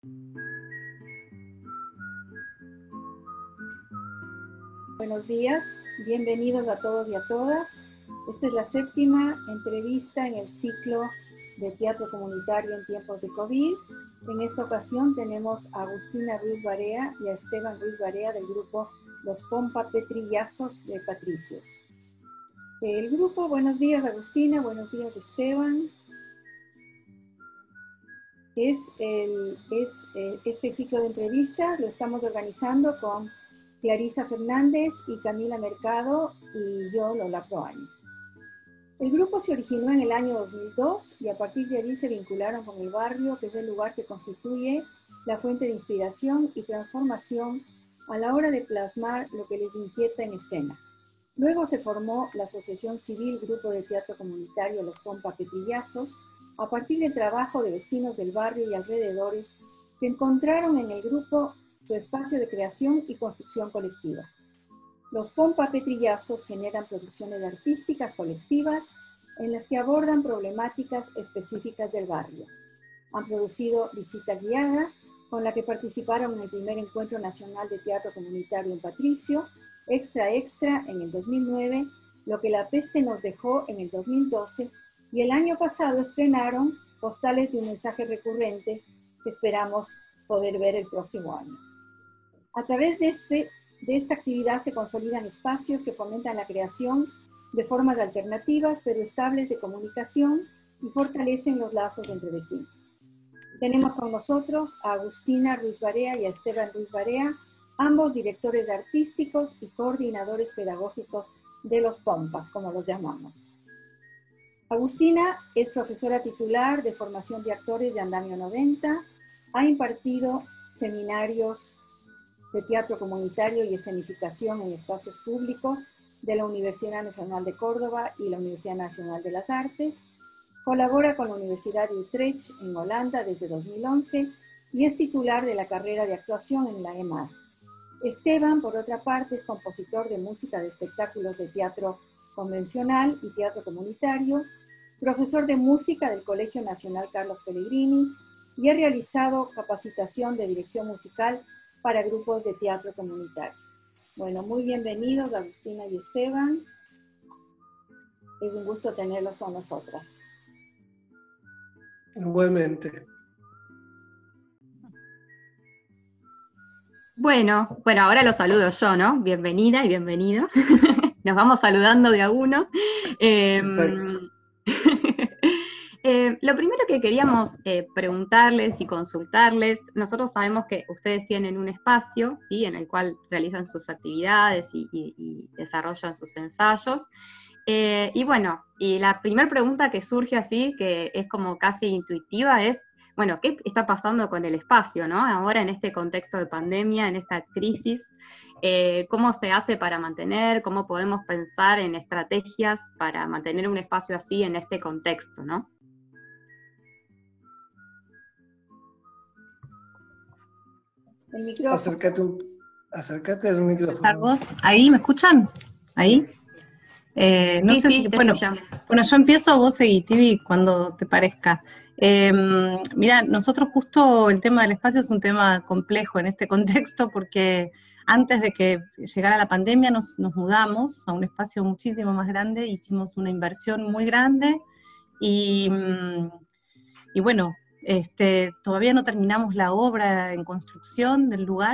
Buenos días, bienvenidos a todos y a todas. Esta es la séptima entrevista en el ciclo de teatro comunitario en tiempos de COVID. En esta ocasión tenemos a Agustina Ruiz Barea y a Esteban Ruiz Barea del grupo Los Pompa Petrillazos de Patricios. El grupo, buenos días Agustina, buenos días Esteban. Este ciclo de entrevistas lo estamos organizando con Clarisa Fernández y Camila Mercado y yo, Lola Proaño. El grupo se originó en el año 2002 y a partir de allí se vincularon con el barrio, que es el lugar que constituye la fuente de inspiración y transformación a la hora de plasmar lo que les inquieta en escena. Luego se formó la Asociación Civil Grupo de Teatro Comunitario Los Pompa Petrillazos, a partir del trabajo de vecinos del barrio y alrededores que encontraron en el grupo su espacio de creación y construcción colectiva. Los Pompa Petrillazos generan producciones artísticas colectivas en las que abordan problemáticas específicas del barrio. Han producido Visita Guiada, con la que participaron en el primer Encuentro Nacional de Teatro Comunitario en Patricio, Extra Extra en el 2009, Lo que la peste nos dejó en el 2012, y el año pasado estrenaron Postales de un mensaje recurrente, que esperamos poder ver el próximo año. A través de esta actividad se consolidan espacios que fomentan la creación de formas alternativas pero estables de comunicación y fortalecen los lazos entre vecinos. Tenemos con nosotros a Agustina Ruiz Barea y a Esteban Ruiz Barea, ambos directores artísticos y coordinadores pedagógicos de los Pompas, como los llamamos. Agustina es profesora titular de formación de actores de Andamio 90, ha impartido seminarios de teatro comunitario y escenificación en espacios públicos de la Universidad Nacional de Córdoba y la Universidad Nacional de las Artes, colabora con la Universidad de Utrecht en Holanda desde 2011 y es titular de la carrera de actuación en la EMAD. Esteban, por otra parte, es compositor de música de espectáculos de teatro convencional y teatro comunitario, profesor de música del Colegio Nacional Carlos Pellegrini y ha realizado capacitación de dirección musical para grupos de teatro comunitario. Bueno, muy bienvenidos Agustina y Esteban. Es un gusto tenerlos con nosotras. Igualmente. Bueno, ahora los saludo yo, ¿no? Bienvenida y bienvenido. Nos vamos saludando de a uno. Perfecto. Lo primero que queríamos preguntarles y consultarles, nosotros sabemos que ustedes tienen un espacio, ¿sí?, en el cual realizan sus actividades y desarrollan sus ensayos. Y bueno, y la primera pregunta que surge así, que es como casi intuitiva, es, bueno, ¿qué está pasando con el espacio, ¿no? Ahora en este contexto de pandemia, en esta crisis, ¿cómo se hace para mantener, cómo podemos pensar en estrategias para mantener un espacio así en este contexto, ¿no? El micrófono. Acércate al micrófono. ¿Vos? ¿Ahí me escuchan? ¿Ahí? No sé si, bueno, yo empiezo, vos seguí, Tibi, cuando te parezca. Mira, nosotros justo el tema del espacio es un tema complejo en este contexto porque antes de que llegara la pandemia nos mudamos a un espacio muchísimo más grande, hicimos una inversión muy grande y bueno, todavía no terminamos la obra en construcción del lugar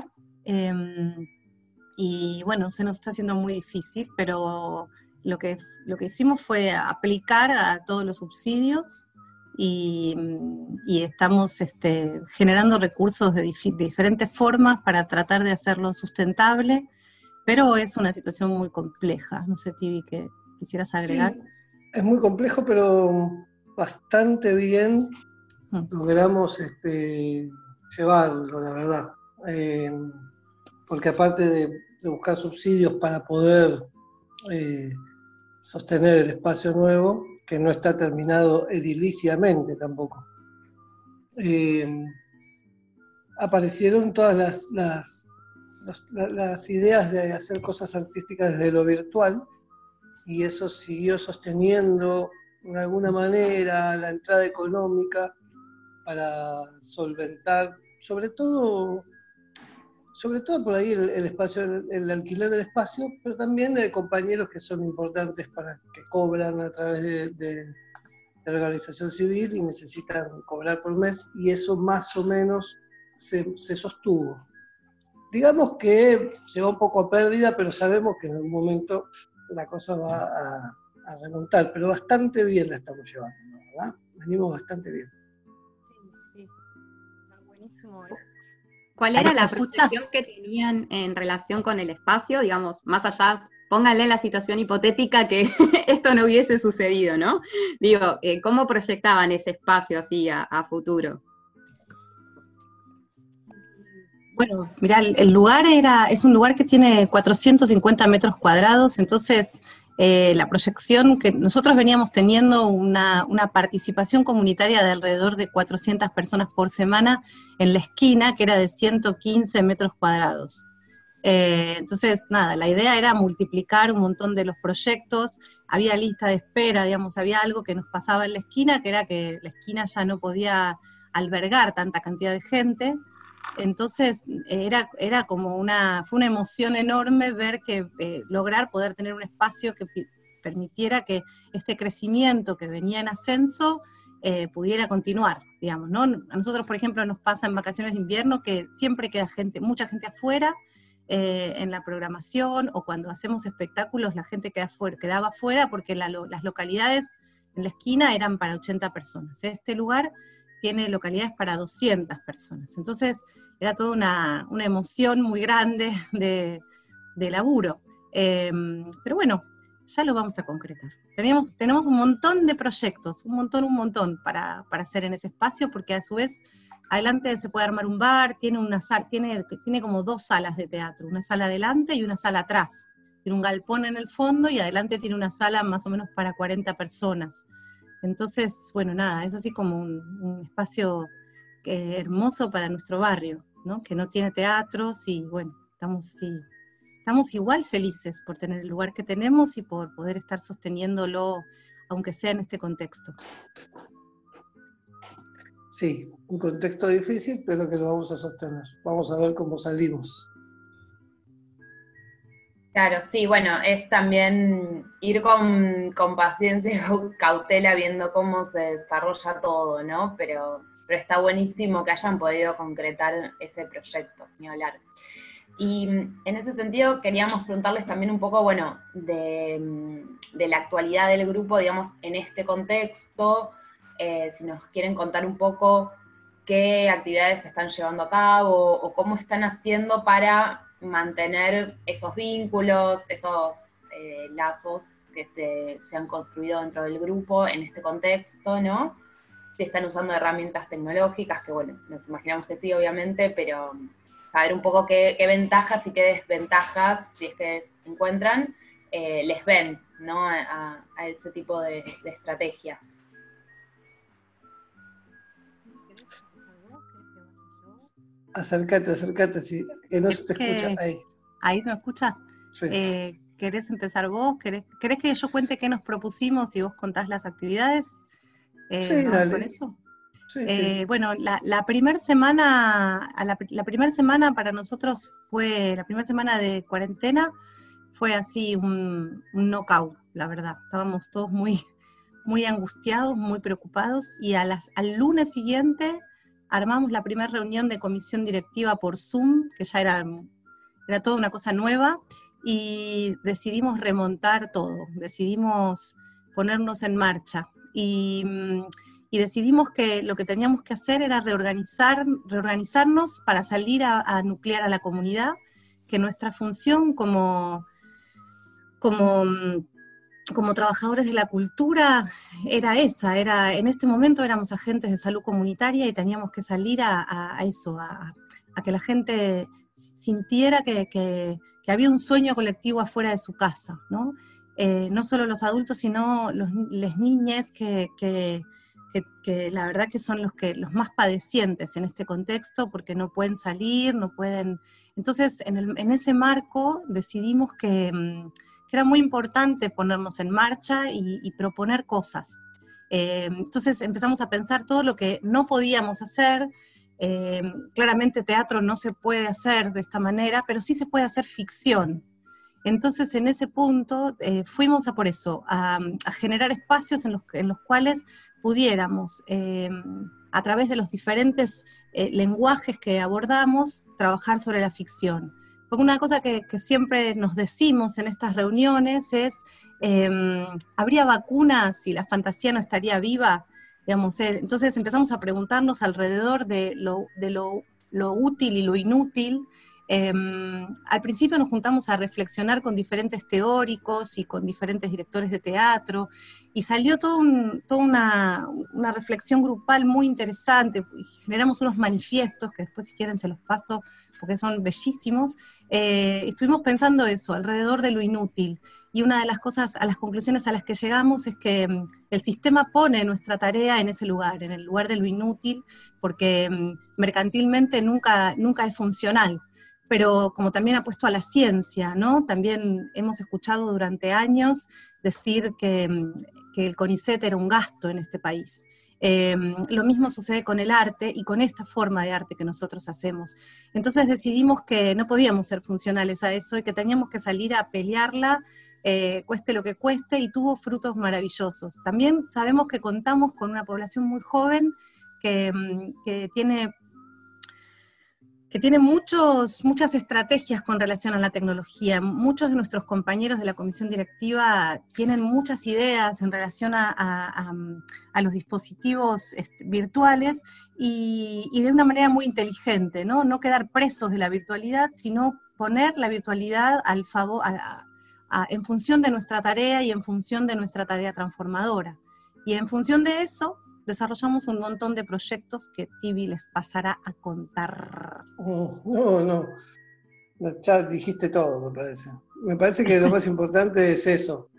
y bueno, se nos está haciendo muy difícil, pero lo que hicimos fue aplicar a todos los subsidios y estamos generando recursos de diferentes formas para tratar de hacerlo sustentable, pero es una situación muy compleja. No sé, Tibi, ¿qué quisieras agregar? Sí, es muy complejo, pero bastante bien logramos llevarlo, la verdad. Porque aparte de buscar subsidios para poder sostener el espacio nuevo, que no está terminado ediliciamente tampoco, aparecieron todas las ideas de hacer cosas artísticas desde lo virtual, y eso siguió sosteniendo de alguna manera la entrada económica para solventar sobre todo por ahí el espacio, el alquiler del espacio, pero también de compañeros que son importantes que cobran a través de la organización civil y necesitan cobrar por mes, y eso más o menos se sostuvo. Digamos que se va un poco a pérdida, pero sabemos que en algún momento la cosa va a remontar, pero bastante bien la estamos llevando, ¿verdad? Venimos bastante bien. Sí, está buenísimo. ¿Cuál era la percepción que tenían en relación con el espacio? Digamos, más allá, pónganle la situación hipotética que esto no hubiese sucedido, ¿no? Digo, ¿cómo proyectaban ese espacio así a futuro? Bueno, mirá, el lugar es un lugar que tiene 450 metros cuadrados, entonces la proyección que nosotros veníamos teniendo una participación comunitaria de alrededor de 400 personas por semana en la esquina, que era de 115 metros cuadrados. Entonces, nada, la idea era multiplicar un montón de los proyectos, había lista de espera, digamos, había algo que nos pasaba en la esquina, que era que la esquina ya no podía albergar tanta cantidad de gente. Entonces era como fue una emoción enorme ver que lograr poder tener un espacio que permitiera que este crecimiento que venía en ascenso pudiera continuar, digamos, ¿no? A nosotros, por ejemplo, nos pasa en vacaciones de invierno que siempre queda mucha gente afuera en la programación, o cuando hacemos espectáculos la gente quedaba afuera porque las localidades en la esquina eran para 80 personas. Este lugar tiene localidades para 200 personas. Entonces, era toda una emoción muy grande de laburo. Pero bueno, ya lo vamos a concretar. Tenemos un montón de proyectos, un montón para hacer en ese espacio, porque a su vez, adelante se puede armar un bar, tiene como 2 salas de teatro, una sala adelante y una sala atrás. Tiene un galpón en el fondo y adelante tiene una sala más o menos para 40 personas. Entonces, bueno, nada, es así como un espacio hermoso para nuestro barrio, ¿no? Que no tiene teatros y bueno, estamos igual felices por tener el lugar que tenemos y por poder estar sosteniéndolo, aunque sea en este contexto. Sí, un contexto difícil, pero que lo vamos a sostener. Vamos a ver cómo salimos. Claro, sí, bueno, es también ir con paciencia y cautela viendo cómo se desarrolla todo, ¿no? Pero está buenísimo que hayan podido concretar ese proyecto, ni hablar. Y en ese sentido queríamos preguntarles también un poco, bueno, de la actualidad del grupo, digamos, en este contexto, si nos quieren contar un poco qué actividades se están llevando a cabo o cómo están haciendo para mantener esos vínculos, esos lazos que se han construido dentro del grupo en este contexto, ¿no? Si están usando herramientas tecnológicas, que bueno, nos imaginamos que sí, obviamente, pero saber un poco qué ventajas y qué desventajas, si es que encuentran, les ven, ¿no? A ese tipo de estrategias. Acércate, sí, que no se te escucha. ¿Ahí se me escucha? Sí. ¿Querés empezar vos? ¿Querés que yo cuente qué nos propusimos y vos contás las actividades? Sí, ¿vamos dale. con eso? Sí. Bueno, la primera semana para nosotros fue, la primera semana de cuarentena, fue así un knockout, la verdad. Estábamos todos muy, muy angustiados, muy preocupados, y al lunes siguiente armamos la primera reunión de comisión directiva por Zoom, que ya era toda una cosa nueva, y decidimos remontar todo, decidimos ponernos en marcha, y decidimos que lo que teníamos que hacer era reorganizarnos para salir a nuclear a la comunidad, que nuestra función como trabajadores de la cultura era esa, en este momento éramos agentes de salud comunitaria y teníamos que salir a eso, a que la gente sintiera que había un sueño colectivo afuera de su casa, ¿no? No solo los adultos, sino las niñas que la verdad que son los más padecientes en este contexto, porque no pueden salir, no pueden. Entonces, en ese marco decidimos que era muy importante ponernos en marcha y proponer cosas. Entonces empezamos a pensar todo lo que no podíamos hacer, Claramente teatro no se puede hacer de esta manera, pero sí se puede hacer ficción. Entonces, en ese punto, fuimos a por eso, a generar espacios en los cuales pudiéramos, a través de los diferentes lenguajes que abordamos, trabajar sobre la ficción. Porque una cosa que siempre nos decimos en estas reuniones es, ¿habría vacunas si la fantasía no estaría viva? Digamos, entonces empezamos a preguntarnos alrededor de lo útil y lo inútil. Al principio nos juntamos a reflexionar con diferentes teóricos y con diferentes directores de teatro, y salió toda una reflexión grupal muy interesante. Generamos unos manifiestos que después, si quieren, se los paso porque son bellísimos. Estuvimos pensando eso, alrededor de lo inútil, y una de las cosas, a las conclusiones a las que llegamos es que el sistema pone nuestra tarea en ese lugar, en el lugar de lo inútil, porque mercantilmente nunca es funcional. Pero como también ha puesto a la ciencia, ¿no? También hemos escuchado durante años decir que el CONICET era un gasto en este país. Lo mismo sucede con el arte y con esta forma de arte que nosotros hacemos. Entonces decidimos que no podíamos ser funcionales a eso y que teníamos que salir a pelearla, cueste lo que cueste, y tuvo frutos maravillosos. También sabemos que contamos con una población muy joven que tiene muchas estrategias con relación a la tecnología. Muchos de nuestros compañeros de la comisión directiva tienen muchas ideas en relación a los dispositivos virtuales, y de una manera muy inteligente, ¿no? No quedar presos de la virtualidad, sino poner la virtualidad al favor, en función de nuestra tarea y en función de nuestra tarea transformadora. Y en función de eso, desarrollamos un montón de proyectos que Tibi les pasará a contar. No, ya dijiste todo, me parece. Me parece que lo más importante es eso,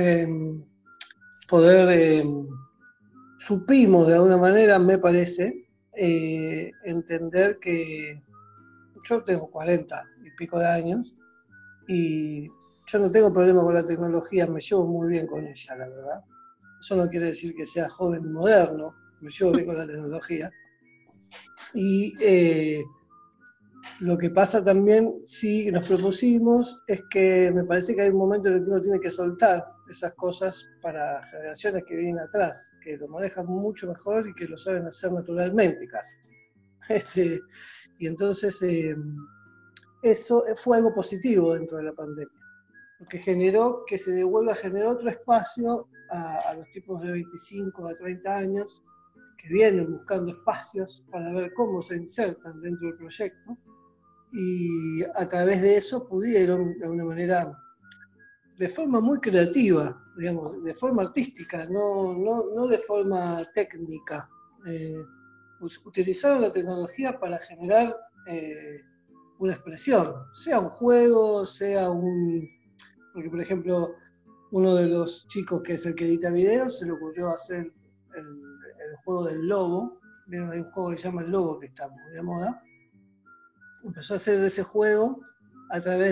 poder, supimos de alguna manera, me parece, entender que yo tengo 40 y pico de años, y yo no tengo problema con la tecnología, me llevo muy bien con ella, la verdad. Eso no quiere decir que sea joven y moderno, me llevo bien con la tecnología. Y lo que pasa también, sí, nos propusimos, es que me parece que hay un momento en el que uno tiene que soltar esas cosas para generaciones que vienen atrás, que lo manejan mucho mejor y que lo saben hacer naturalmente casi. Y entonces eso fue algo positivo dentro de la pandemia, porque generó que se devuelva a generar otro espacio a los tipos de 25 a 30 años que vienen buscando espacios para ver cómo se insertan dentro del proyecto, y a través de eso pudieron, de alguna manera, de forma muy creativa, digamos, de forma artística, no de forma técnica, utilizaron la tecnología para generar una expresión, sea un juego, sea porque por ejemplo, uno de los chicos que es el que edita videos, se le ocurrió hacer el juego del lobo. ¿Vieron? Hay un juego que se llama El Lobo, que está muy de moda. Empezó a hacer ese juego a través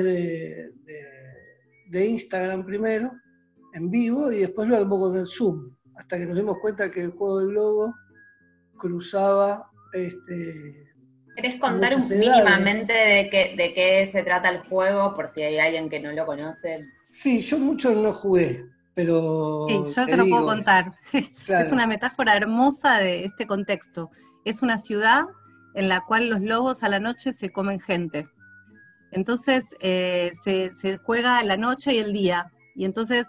de Instagram primero, en vivo, y después lo armó con el Zoom, hasta que nos dimos cuenta que el juego del lobo cruzaba ¿Querés contar mínimamente de qué se trata el juego, por si hay alguien que no lo conoce? Sí, yo mucho no jugué, pero... Sí, yo te lo puedo contar. Claro. Es una metáfora hermosa de este contexto. Es una ciudad en la cual los lobos a la noche se comen gente. Entonces se juega la noche y el día. Y entonces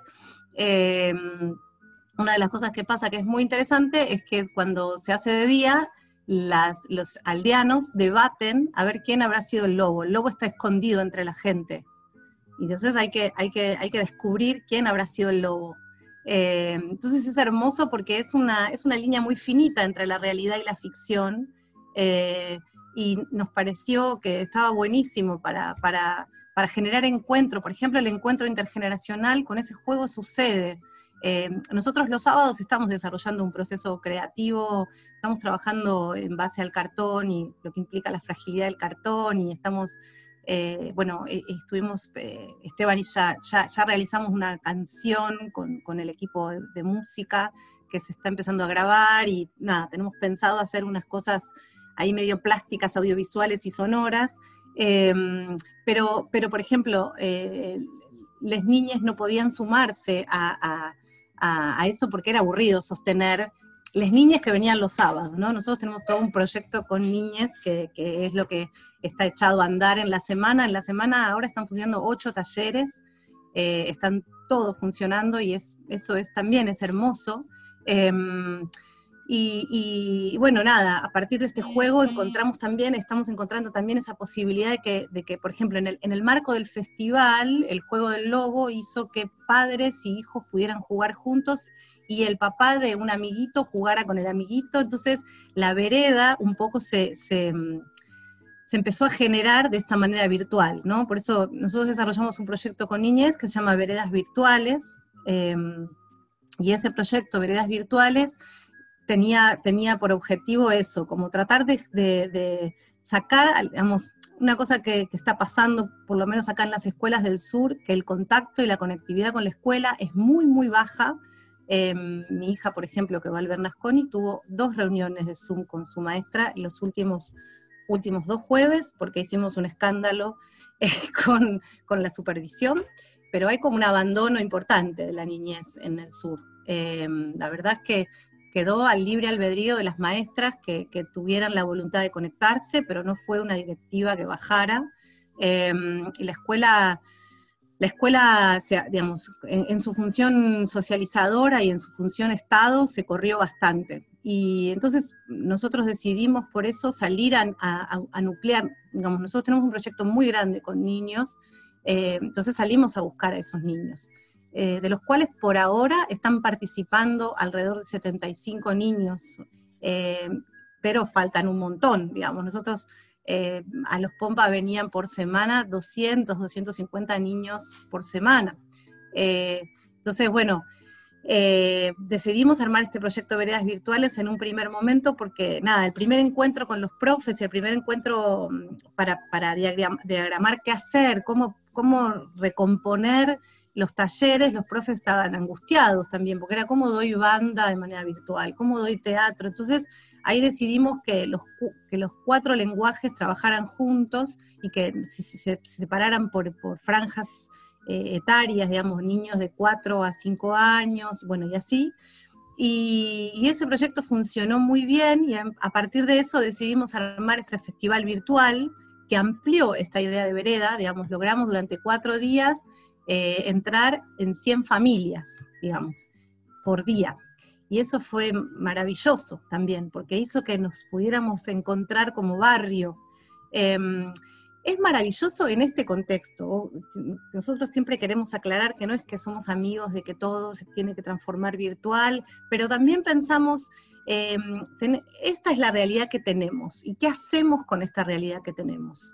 una de las cosas que pasa que es muy interesante es que cuando se hace de día, los aldeanos debaten a ver quién habrá sido el lobo. El lobo está escondido entre la gente. Y entonces hay que descubrir quién habrá sido el lobo. Entonces es hermoso porque es una línea muy finita entre la realidad y la ficción, y nos pareció que estaba buenísimo para generar encuentro. Por ejemplo, el encuentro intergeneracional con ese juego sucede. Nosotros los sábados estamos desarrollando un proceso creativo, estamos trabajando en base al cartón y lo que implica la fragilidad del cartón, y estamos... estuvimos, Esteban y ya realizamos una canción con el equipo de música que se está empezando a grabar, y nada, tenemos pensado hacer unas cosas ahí medio plásticas, audiovisuales y sonoras, pero por ejemplo, las niñas no podían sumarse a eso porque era aburrido sostener las niñas que venían los sábados, ¿no? Nosotros tenemos todo un proyecto con niñas que es lo que está echado a andar en la semana. En la semana ahora están funcionando 8 talleres, están todos funcionando y eso también es hermoso. Y bueno, nada, a partir de este juego estamos encontrando también esa posibilidad de que por ejemplo, en el marco del festival, el Juego del Lobo hizo que padres y hijos pudieran jugar juntos y el papá de un amiguito jugara con el amiguito, entonces la vereda un poco se empezó a generar de esta manera virtual, ¿no? Por eso nosotros desarrollamos un proyecto con niñez que se llama Veredas Virtuales, y ese proyecto, Veredas Virtuales, tenía por objetivo eso, como tratar de sacar, digamos, una cosa que está pasando, por lo menos acá en las escuelas del sur, que el contacto y la conectividad con la escuela es muy, muy baja. Mi hija, por ejemplo, que va al Bernasconi, tuvo 2 reuniones de Zoom con su maestra en los últimos 2 jueves, porque hicimos un escándalo con la supervisión, pero hay como un abandono importante de la niñez en el sur. La verdad es que quedó al libre albedrío de las maestras que tuvieran la voluntad de conectarse, pero no fue una directiva que bajara. Y la escuela, digamos, en su función socializadora y en su función Estado, se corrió bastante. Y entonces nosotros decidimos por eso salir a nuclear, digamos, nosotros tenemos un proyecto muy grande con niños, entonces salimos a buscar a esos niños. De los cuales por ahora están participando alrededor de 75 niños, pero faltan un montón, digamos. Nosotros a los Pompa venían por semana 200, 250 niños por semana. Entonces, bueno, decidimos armar este proyecto Veredas Virtuales en un primer momento porque, nada, el primer encuentro con los profes y el primer encuentro para diagramar qué hacer, cómo recomponer los talleres, los profes estaban angustiados también, porque era cómo doy banda de manera virtual, cómo doy teatro. Entonces ahí decidimos que los 4 lenguajes trabajaran juntos y que se separaran por franjas etarias, digamos, niños de 4 a 5 años, bueno, y así. Y ese proyecto funcionó muy bien, y a partir de eso decidimos armar ese festival virtual que amplió esta idea de vereda, digamos, logramos durante 4 días entrar en 100 familias, digamos, por día. Y eso fue maravilloso también, porque hizo que nos pudiéramos encontrar como barrio. Es maravilloso en este contexto. Nosotros siempre queremos aclarar que no es que somos amigos de que todo se tiene que transformar virtual, pero también pensamos, esta es la realidad que tenemos, ¿y qué hacemos con esta realidad que tenemos?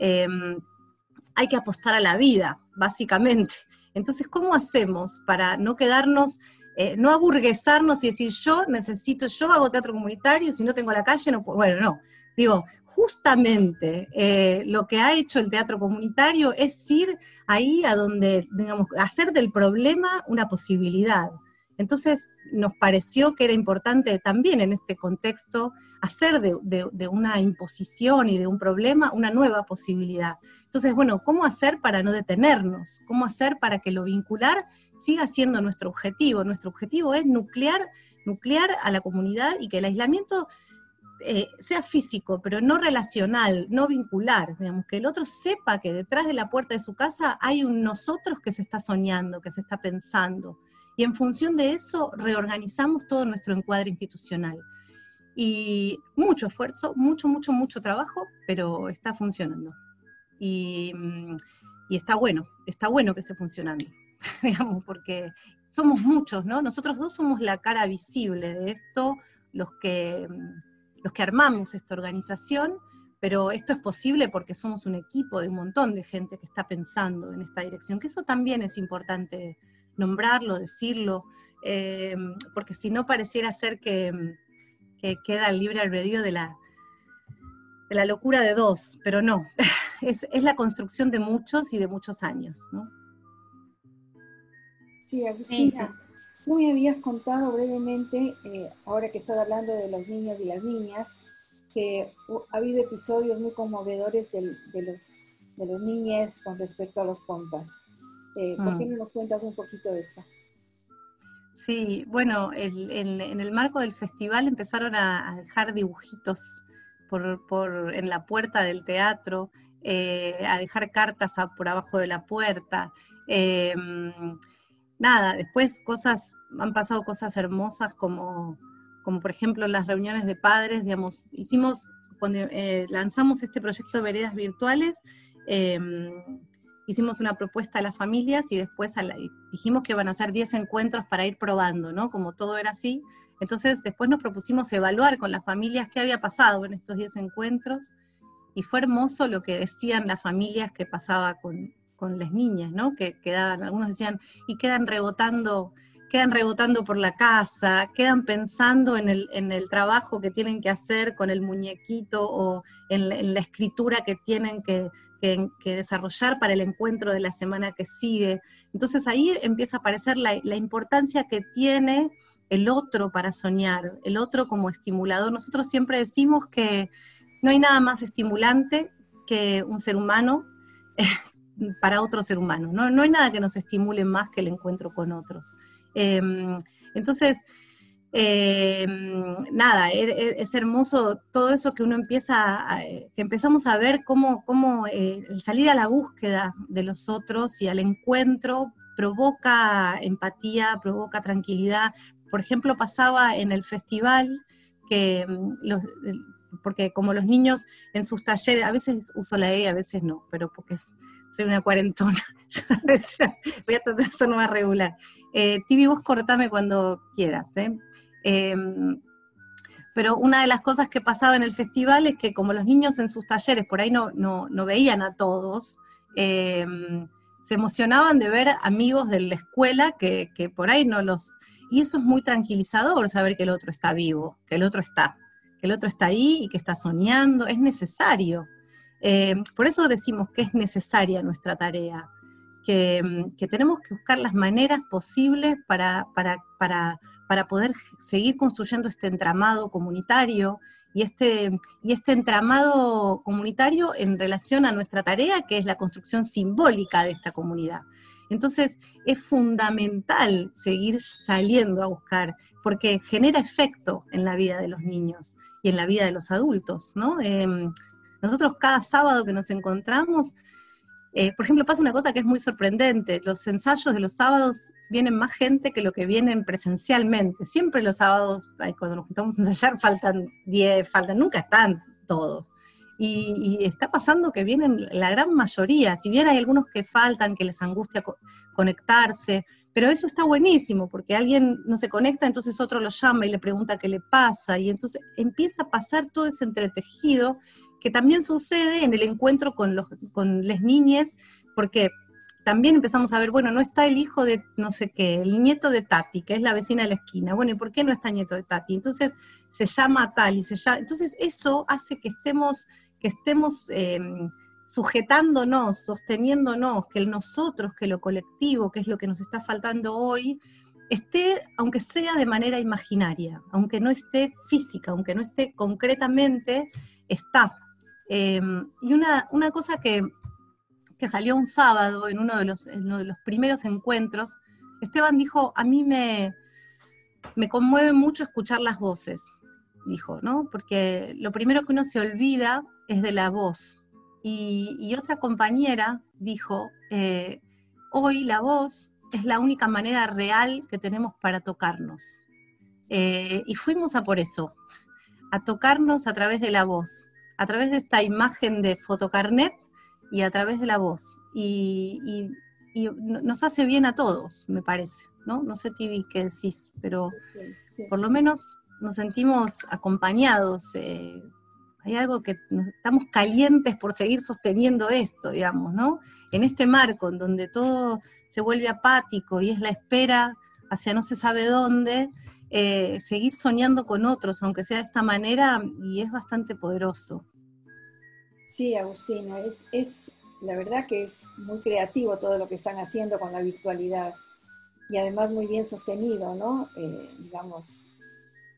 Hay que apostar a la vida, básicamente. Entonces, ¿cómo hacemos para no quedarnos, no aburguesarnos y decir, yo hago teatro comunitario, si no tengo la calle, no puedo? Bueno, no. Digo, justamente lo que ha hecho el teatro comunitario es ir ahí a donde, digamos, hacer del problema una posibilidad. Entonces, nos pareció que era importante también en este contexto hacer de una imposición y de un problema una nueva posibilidad. Entonces, bueno, ¿cómo hacer para no detenernos? ¿Cómo hacer para que lo vincular siga siendo nuestro objetivo? Nuestro objetivo es nuclear a la comunidad y que el aislamiento sea físico, pero no relacional, no vincular, digamos, que el otro sepa que detrás de la puerta de su casa hay un nosotros que se está soñando, que se está pensando, y en función de eso reorganizamos todo nuestro encuadre institucional. Y mucho esfuerzo, mucho trabajo, pero está funcionando. Y está bueno que esté funcionando, digamos, porque somos muchos, ¿no? Nosotros 2 somos la cara visible de esto, los que armamos esta organización, pero esto es posible porque somos un equipo de un montón de gente que está pensando en esta dirección, que eso también es importante nombrarlo, decirlo, porque si no pareciera ser que queda el libre albedrío de la locura de 2, pero no, es la construcción de muchos y de muchos años, ¿no? Sí, Agustina, tú me habías contado brevemente, ahora que estás hablando de los niños y las niñas, que ha habido episodios muy conmovedores de los niños con respecto a los compas. ¿Por qué no nos cuentas un poquito de eso? Sí, bueno, en el marco del festival empezaron a dejar dibujitos en la puerta del teatro, a dejar cartas por abajo de la puerta. Nada, después han pasado cosas hermosas como por ejemplo las reuniones de padres, digamos, cuando lanzamos este proyecto de Veredas Virtuales, hicimos una propuesta a las familias y después dijimos que iban a hacer 10 encuentros para ir probando, ¿no? Como todo era así. Entonces después nos propusimos evaluar con las familias qué había pasado en estos 10 encuentros y fue hermoso lo que decían las familias que pasaba con las niñas, ¿no? Que quedaban, algunos decían, y quedan rebotando por la casa, quedan pensando en el trabajo que tienen que hacer con el muñequito o en la escritura que tienen que desarrollar para el encuentro de la semana que sigue. Entonces ahí empieza a aparecer la importancia que tiene el otro para soñar, el otro como estimulador. Nosotros siempre decimos que no hay nada más estimulante que un ser humano para otro ser humano, no hay nada que nos estimule más que el encuentro con otros. Entonces, nada, es hermoso todo eso que uno que empezamos a ver cómo el salir a la búsqueda de los otros y al encuentro provoca empatía, provoca tranquilidad. Por ejemplo, pasaba en el festival que porque como los niños en sus talleres, a veces uso la E, a veces no, pero porque soy una cuarentona, voy a tratar de ser más regular. Tibi, vos cortame cuando quieras, pero una de las cosas que pasaba en el festival es que como los niños en sus talleres por ahí no veían a todos, se emocionaban de ver amigos de la escuela que por ahí no los... Y eso es muy tranquilizador, saber que el otro está vivo, que el otro está ahí y que está soñando, es necesario. Por eso decimos que es necesaria nuestra tarea, que tenemos que buscar las maneras posibles para poder seguir construyendo este entramado comunitario y este entramado comunitario en relación a nuestra tarea, que es la construcción simbólica de esta comunidad. Entonces es fundamental seguir saliendo a buscar, porque genera efecto en la vida de los niños y en la vida de los adultos, ¿no? Nosotros cada sábado que nos encontramos, por ejemplo, pasa una cosa que es muy sorprendente, los ensayos de los sábados vienen más gente que lo que vienen presencialmente. Siempre los sábados, cuando nos juntamos a ensayar, faltan 10, nunca están todos. Y está pasando que vienen la gran mayoría, si bien hay algunos que faltan, que les angustia conectarse, pero eso está buenísimo, porque alguien no se conecta, entonces otro lo llama y le pregunta qué le pasa, y entonces empieza a pasar todo ese entretejido que también sucede en el encuentro con las niñas, porque también empezamos a ver, bueno, no está el hijo de no sé qué, el nieto de Tati, que es la vecina de la esquina, bueno, ¿y por qué no está el nieto de Tati? Entonces se llama tal, entonces eso hace que estemos sujetándonos, sosteniéndonos, que el nosotros, que lo colectivo, que es lo que nos está faltando hoy, esté, aunque sea de manera imaginaria, aunque no esté física, aunque no esté concretamente, está. Y una cosa que salió un sábado en uno de los primeros encuentros, Esteban dijo, a mí me conmueve mucho escuchar las voces, dijo, ¿no? Porque lo primero que uno se olvida es de la voz. Y otra compañera dijo, hoy la voz es la única manera real que tenemos para tocarnos. Y fuimos a por eso, a tocarnos a través de la voz, a través de esta imagen de fotocarnet y a través de la voz. Y nos hace bien a todos, me parece, ¿no? No sé, Tibi, qué decís, pero sí. Por lo menos nos sentimos acompañados. Hay algo que estamos calientes por seguir sosteniendo esto, digamos, ¿no? En este marco en donde todo se vuelve apático y es la espera hacia no se sabe dónde, seguir soñando con otros, aunque sea de esta manera, y es bastante poderoso. Sí, Agustina, es la verdad que es muy creativo todo lo que están haciendo con la virtualidad y además muy bien sostenido, ¿no? Digamos,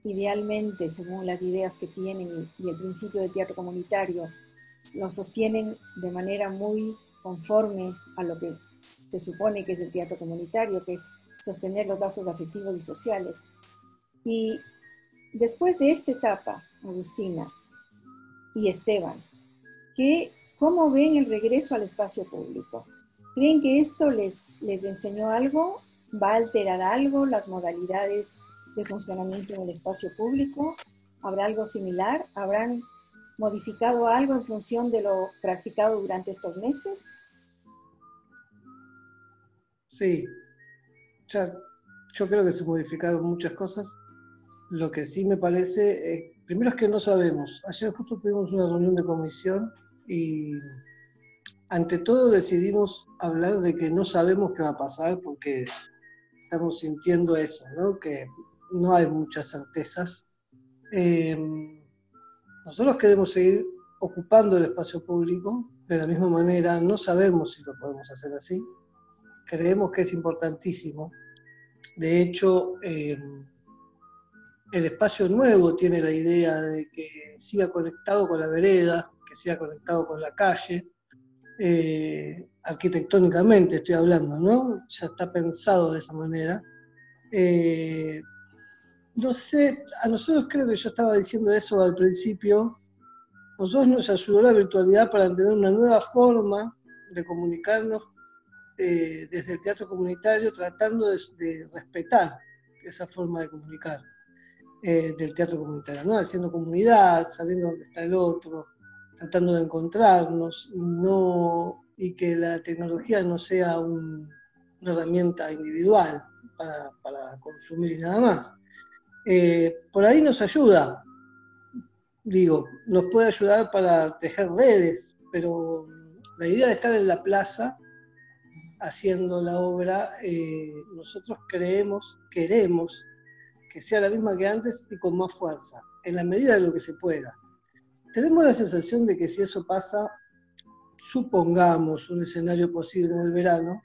idealmente, según las ideas que tienen y el principio de teatro comunitario, lo sostienen de manera muy conforme a lo que se supone que es el teatro comunitario, que es sostener los lazos afectivos y sociales. Y después de esta etapa, Agustina y Esteban, ¿cómo ven el regreso al espacio público? ¿Creen que esto les enseñó algo? ¿Va a alterar algo las modalidades de funcionamiento en el espacio público? ¿Habrá algo similar? ¿Habrán modificado algo en función de lo practicado durante estos meses? Sí, yo creo que se modificaron muchas cosas. Lo que sí me parece, primero es que no sabemos. Ayer justo tuvimos una reunión de comisión y ante todo decidimos hablar de que no sabemos qué va a pasar porque estamos sintiendo eso, ¿no? Que no hay muchas certezas. Nosotros queremos seguir ocupando el espacio público de la misma manera, no sabemos si lo podemos hacer así. Creemos que es importantísimo. De hecho, el espacio nuevo tiene la idea de que siga conectado con la vereda, que siga conectado con la calle, arquitectónicamente estoy hablando, ¿no? Ya está pensado de esa manera. No sé, a nosotros creo que yo estaba diciendo eso al principio, nosotros nos ayudó la virtualidad para entender una nueva forma de comunicarnos desde el teatro comunitario, tratando de respetar esa forma de comunicar del teatro comunitario, ¿no? Haciendo comunidad, sabiendo dónde está el otro, tratando de encontrarnos, y que la tecnología no sea una herramienta individual para consumir y nada más. Por ahí nos ayuda, nos puede ayudar para tejer redes, pero la idea de estar en la plaza haciendo la obra, nosotros queremos que sea la misma que antes y con más fuerza, en la medida de lo que se pueda. Tenemos la sensación de que si eso pasa, supongamos un escenario posible en el verano,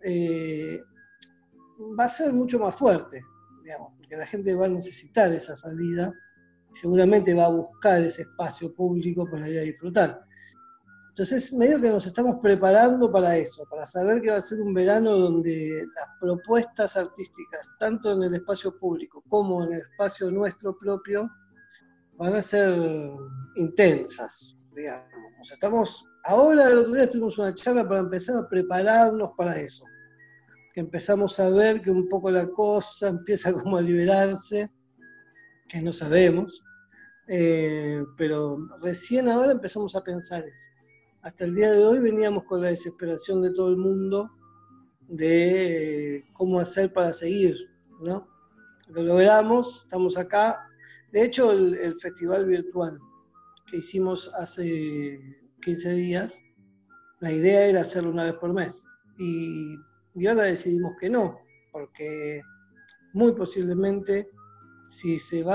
va a ser mucho más fuerte, digamos, porque la gente va a necesitar esa salida y seguramente va a buscar ese espacio público para ir a disfrutar. Entonces, medio que nos estamos preparando para eso, para saber que va a ser un verano donde las propuestas artísticas, tanto en el espacio público como en el espacio nuestro propio, van a ser intensas, digamos. Ahora, el otro día tuvimos una charla para empezar a prepararnos para eso. Que empezamos a ver que un poco la cosa empieza como a liberarse, que no sabemos, pero recién ahora empezamos a pensar eso. Hasta el día de hoy veníamos con la desesperación de todo el mundo de cómo hacer para seguir, ¿no? Lo logramos, estamos acá. De hecho, el festival virtual que hicimos hace 15 días, la idea era hacerlo una vez por mes. Y ahora decidimos que no, porque muy posiblemente si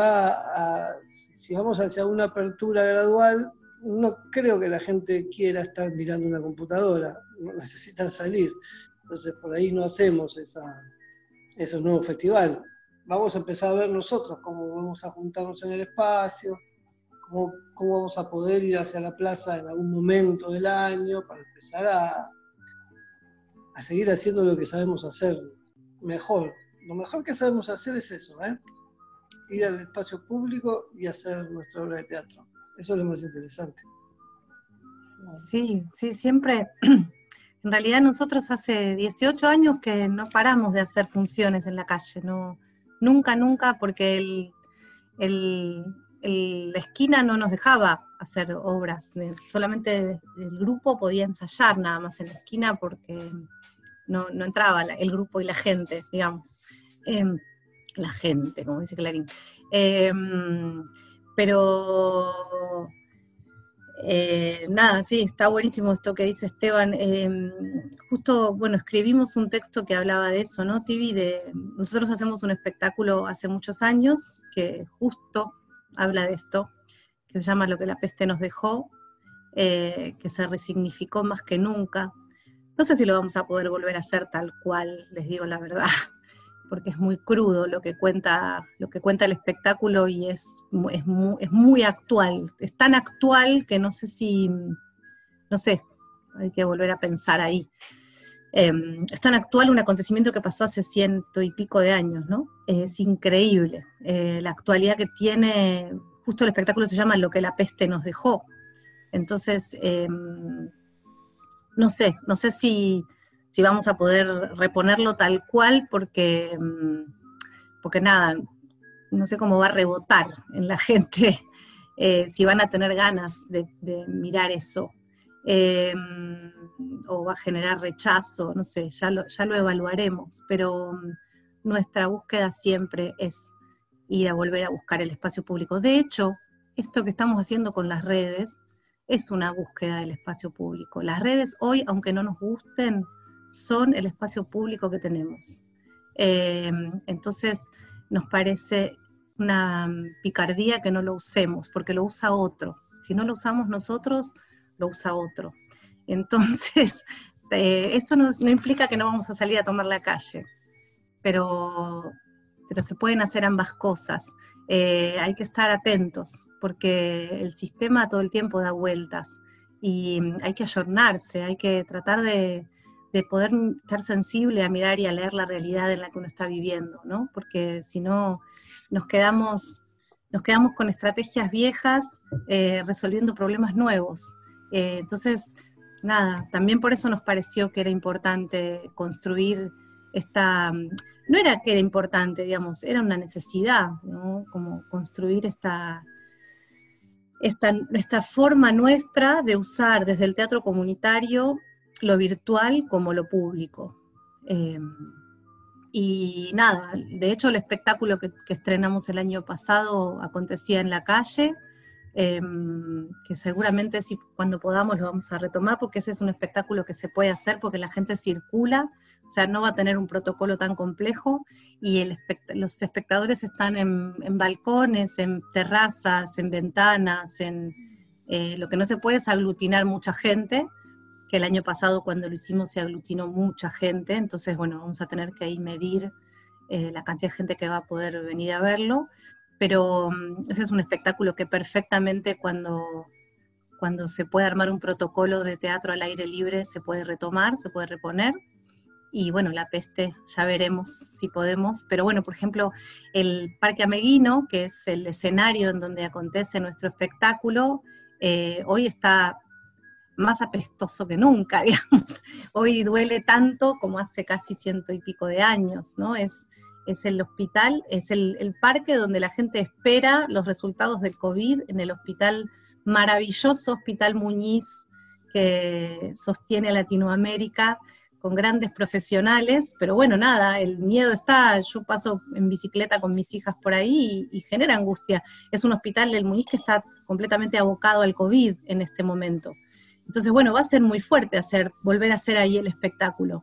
vamos hacia una apertura gradual, no creo que la gente quiera estar mirando una computadora, necesitan salir. Entonces por ahí no hacemos ese nuevo festival. Vamos a empezar a ver nosotros cómo vamos a juntarnos en el espacio, cómo vamos a poder ir hacia la plaza en algún momento del año para empezar a seguir haciendo lo que sabemos hacer mejor. Lo mejor que sabemos hacer es eso, ir al espacio público y hacer nuestra obra de teatro. Eso es lo más interesante. Sí, siempre. En realidad nosotros hace 18 años que no paramos de hacer funciones en la calle, nunca, porque la esquina no nos dejaba hacer obras, solamente el grupo podía ensayar nada más en la esquina porque no entraba el grupo y la gente, digamos. La gente, como dice Clarín. Pero nada, sí, está buenísimo esto que dice Esteban. Justo, bueno, escribimos un texto que hablaba de eso, ¿no, Tibi? Nosotros hacemos un espectáculo hace muchos años que justo habla de esto, que se llama Lo que la peste nos dejó, que se resignificó más que nunca. No sé si lo vamos a poder volver a hacer tal cual, les digo la verdad. porque es muy crudo lo que cuenta el espectáculo y es muy actual. Es tan actual que no sé, hay que volver a pensar ahí. Es tan actual un acontecimiento que pasó hace 100 y pico de años, ¿no? Es increíble la actualidad que tiene. Justo el espectáculo se llama Lo que la peste nos dejó. Entonces, no sé si vamos a poder reponerlo tal cual, porque nada, no sé cómo va a rebotar en la gente, si van a tener ganas de mirar eso. O va a generar rechazo, no sé, ya lo evaluaremos, pero nuestra búsqueda siempre es ir a volver a buscar el espacio público. De hecho, esto que estamos haciendo con las redes es una búsqueda del espacio público. Las redes hoy, aunque no nos gusten, son el espacio público que tenemos. Entonces, nos parece una picardía que no lo usemos, porque lo usa otro. Si no lo usamos nosotros, lo usa otro. Entonces, esto no implica que no vamos a salir a tomar la calle, pero se pueden hacer ambas cosas. Hay que estar atentos, porque el sistema todo el tiempo da vueltas, y hay que ayornarse, hay que tratar de poder estar sensible a mirar y a leer la realidad en la que uno está viviendo, ¿no? Porque si no, nos quedamos con estrategias viejas, resolviendo problemas nuevos. Entonces, nada, también por eso nos pareció que era importante construir no era que era importante, digamos, era una necesidad, ¿no? Como construir esta forma nuestra de usar desde el teatro comunitario lo virtual como lo público. Y nada, de hecho el espectáculo que estrenamos el año pasado acontecía en la calle, que seguramente cuando podamos lo vamos a retomar, porque ese es un espectáculo que se puede hacer porque la gente circula, o sea, no va a tener un protocolo tan complejo, y los espectadores están en balcones, en terrazas, en ventanas, lo que no se puede es aglutinar mucha gente, que el año pasado cuando lo hicimos se aglutinó mucha gente, entonces bueno, vamos a tener que ahí medir la cantidad de gente que va a poder venir a verlo, pero ese es un espectáculo que perfectamente cuando se puede armar un protocolo de teatro al aire libre se puede retomar, se puede reponer, y bueno, la peste ya veremos si podemos, pero bueno, por ejemplo, el Parque Ameguino, que es el escenario en donde acontece nuestro espectáculo, hoy está más apestoso que nunca, digamos. Hoy duele tanto como hace casi 100 y pico de años, ¿no? Es el hospital, es el parque donde la gente espera los resultados del COVID, en el hospital, maravilloso Hospital Muñiz, que sostiene a Latinoamérica, con grandes profesionales, pero bueno, nada, el miedo está. Yo paso en bicicleta con mis hijas por ahí y genera angustia. Es un hospital del Muñiz que está completamente abocado al COVID en este momento. Entonces, bueno, va a ser muy fuerte volver a hacer ahí el espectáculo.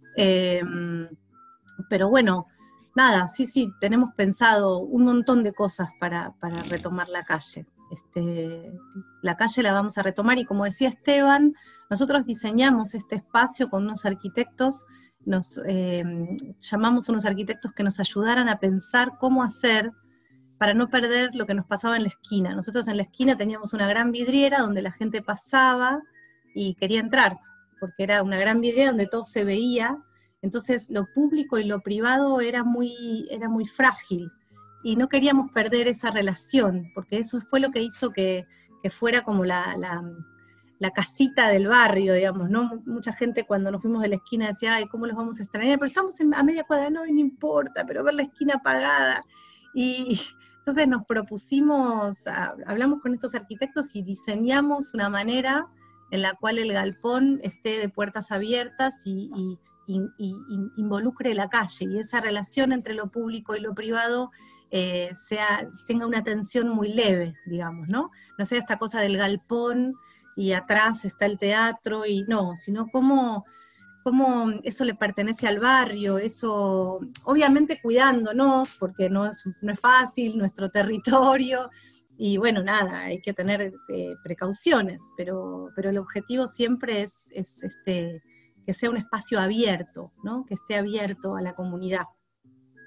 Pero bueno, nada, sí, tenemos pensado un montón de cosas para retomar la calle. La calle la vamos a retomar, y como decía Esteban, nosotros diseñamos este espacio con unos arquitectos, llamamos a unos arquitectos que nos ayudaran a pensar cómo hacer para no perder lo que nos pasaba en la esquina. Nosotros en la esquina teníamos una gran vidriera donde la gente pasaba y quería entrar, porque era una gran vidriera donde todo se veía, entonces lo público y lo privado era muy frágil, y no queríamos perder esa relación, porque eso fue lo que hizo que fuera como la casita del barrio, digamos, ¿no? Mucha gente cuando nos fuimos de la esquina decía, ay, ¿cómo los vamos a extrañar? Pero estamos a media cuadra, no importa, pero ver la esquina apagada. Y entonces nos propusimos, hablamos con estos arquitectos y diseñamos una manera en la cual el galpón esté de puertas abiertas y involucre la calle, y esa relación entre lo público y lo privado tenga una tensión muy leve, digamos, ¿no? No sea esta cosa del galpón y atrás está el teatro, y no, sino cómo eso le pertenece al barrio, eso, obviamente cuidándonos, porque no es fácil, nuestro territorio, y bueno, nada, hay que tener precauciones, pero el objetivo siempre es que sea un espacio abierto, ¿no? Que esté abierto a la comunidad.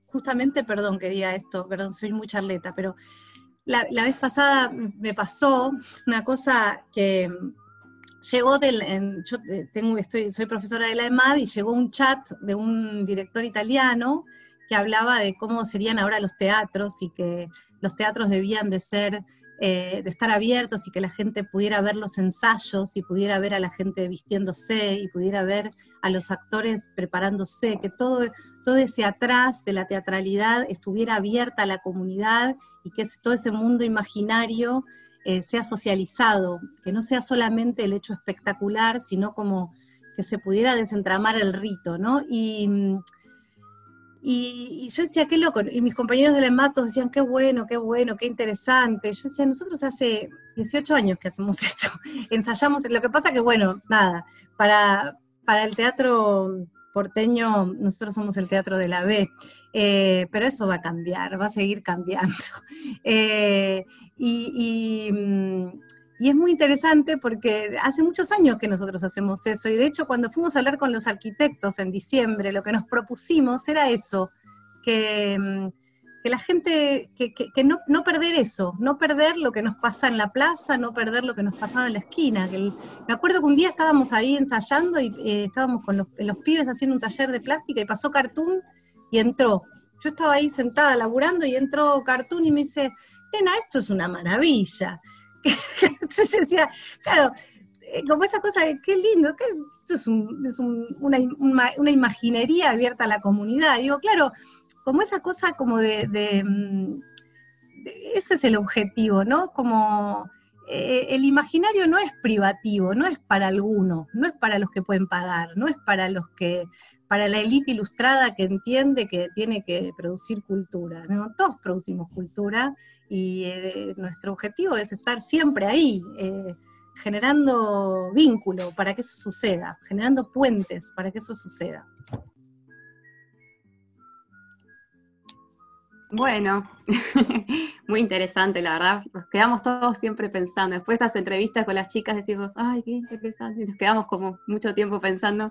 justamente, perdón que diga esto, perdón, soy muy charleta, pero la vez pasada me pasó una cosa que llegó soy profesora de la EMAD y llegó un chat de un director italiano que hablaba de cómo serían ahora los teatros y que los teatros debían de estar abiertos y que la gente pudiera ver los ensayos y pudiera ver a la gente vistiéndose y pudiera ver a los actores preparándose, que todo ese atrás de la teatralidad estuviera abierta a la comunidad y que todo ese mundo imaginario sea socializado, que no sea solamente el hecho espectacular, sino como que se pudiera desentramar el rito, ¿no? Y yo decía, qué loco, y mis compañeros de la EMAD todos decían, qué bueno, qué interesante. Yo decía, nosotros hace 18 años que hacemos esto, ensayamos, lo que pasa que, bueno, nada, para el teatro porteño, nosotros somos el teatro de la B, pero eso va a cambiar, va a seguir cambiando. Y es muy interesante porque hace muchos años que nosotros hacemos eso, y de hecho cuando fuimos a hablar con los arquitectos en diciembre, lo que nos propusimos era eso, que la gente, que no perder eso, no perder lo que nos pasa en la plaza, no perder lo que nos pasaba en la esquina. Me acuerdo que un día estábamos ahí ensayando y estábamos con los pibes haciendo un taller de plástica y pasó Cartoon y entró. Yo estaba ahí sentada laburando y entró Cartoon y me dice, nena, esto es una maravilla. Entonces yo decía, claro, como esa cosa de qué lindo, que esto es una imaginería abierta a la comunidad. Digo, claro, como esa cosa como ese es el objetivo, ¿no? Como el imaginario no es privativo, no es para algunos, no es para los que pueden pagar, no es para la élite ilustrada que entiende que tiene que producir cultura, ¿no? Todos producimos cultura y nuestro objetivo es estar siempre ahí, generando vínculo para que eso suceda, generando puentes para que eso suceda. Bueno, muy interesante, la verdad. Nos quedamos todos siempre pensando. Después de estas entrevistas con las chicas decimos, ay, qué interesante, y nos quedamos como mucho tiempo pensando.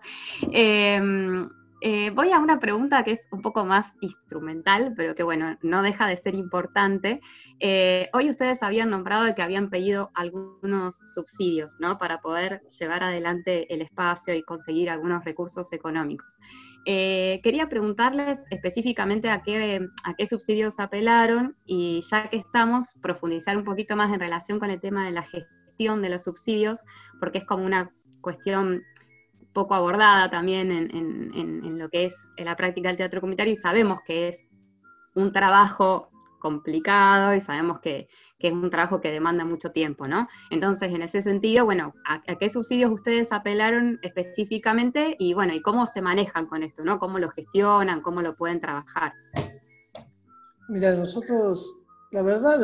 Voy a una pregunta que es un poco más instrumental, pero que bueno, no deja de ser importante. Hoy ustedes habían nombrado que habían pedido algunos subsidios, ¿no? Para poder llevar adelante el espacio y conseguir algunos recursos económicos. Quería preguntarles específicamente a qué subsidios apelaron y ya que estamos, profundizar un poquito más en relación con el tema de la gestión de los subsidios, porque es como una cuestión poco abordada también en lo que es la práctica del teatro comunitario y sabemos que es un trabajo complicado y sabemos que es un trabajo que demanda mucho tiempo, ¿no? Entonces, en ese sentido, bueno, ¿a qué subsidios ustedes apelaron específicamente? Y bueno, ¿y cómo se manejan con esto, ¿no? ¿Cómo lo gestionan? ¿Cómo lo pueden trabajar? Mira, nosotros, la verdad,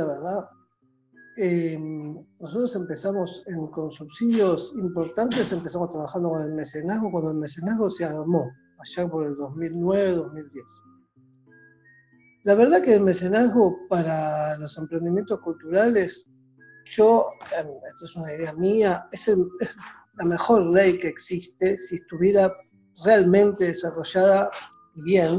nosotros empezamos con subsidios importantes, empezamos trabajando con el mecenazgo, cuando el mecenazgo se armó, allá por el 2009, 2010. La verdad que el mecenazgo para los emprendimientos culturales, esto es una idea mía, es la mejor ley que existe si estuviera realmente desarrollada bien,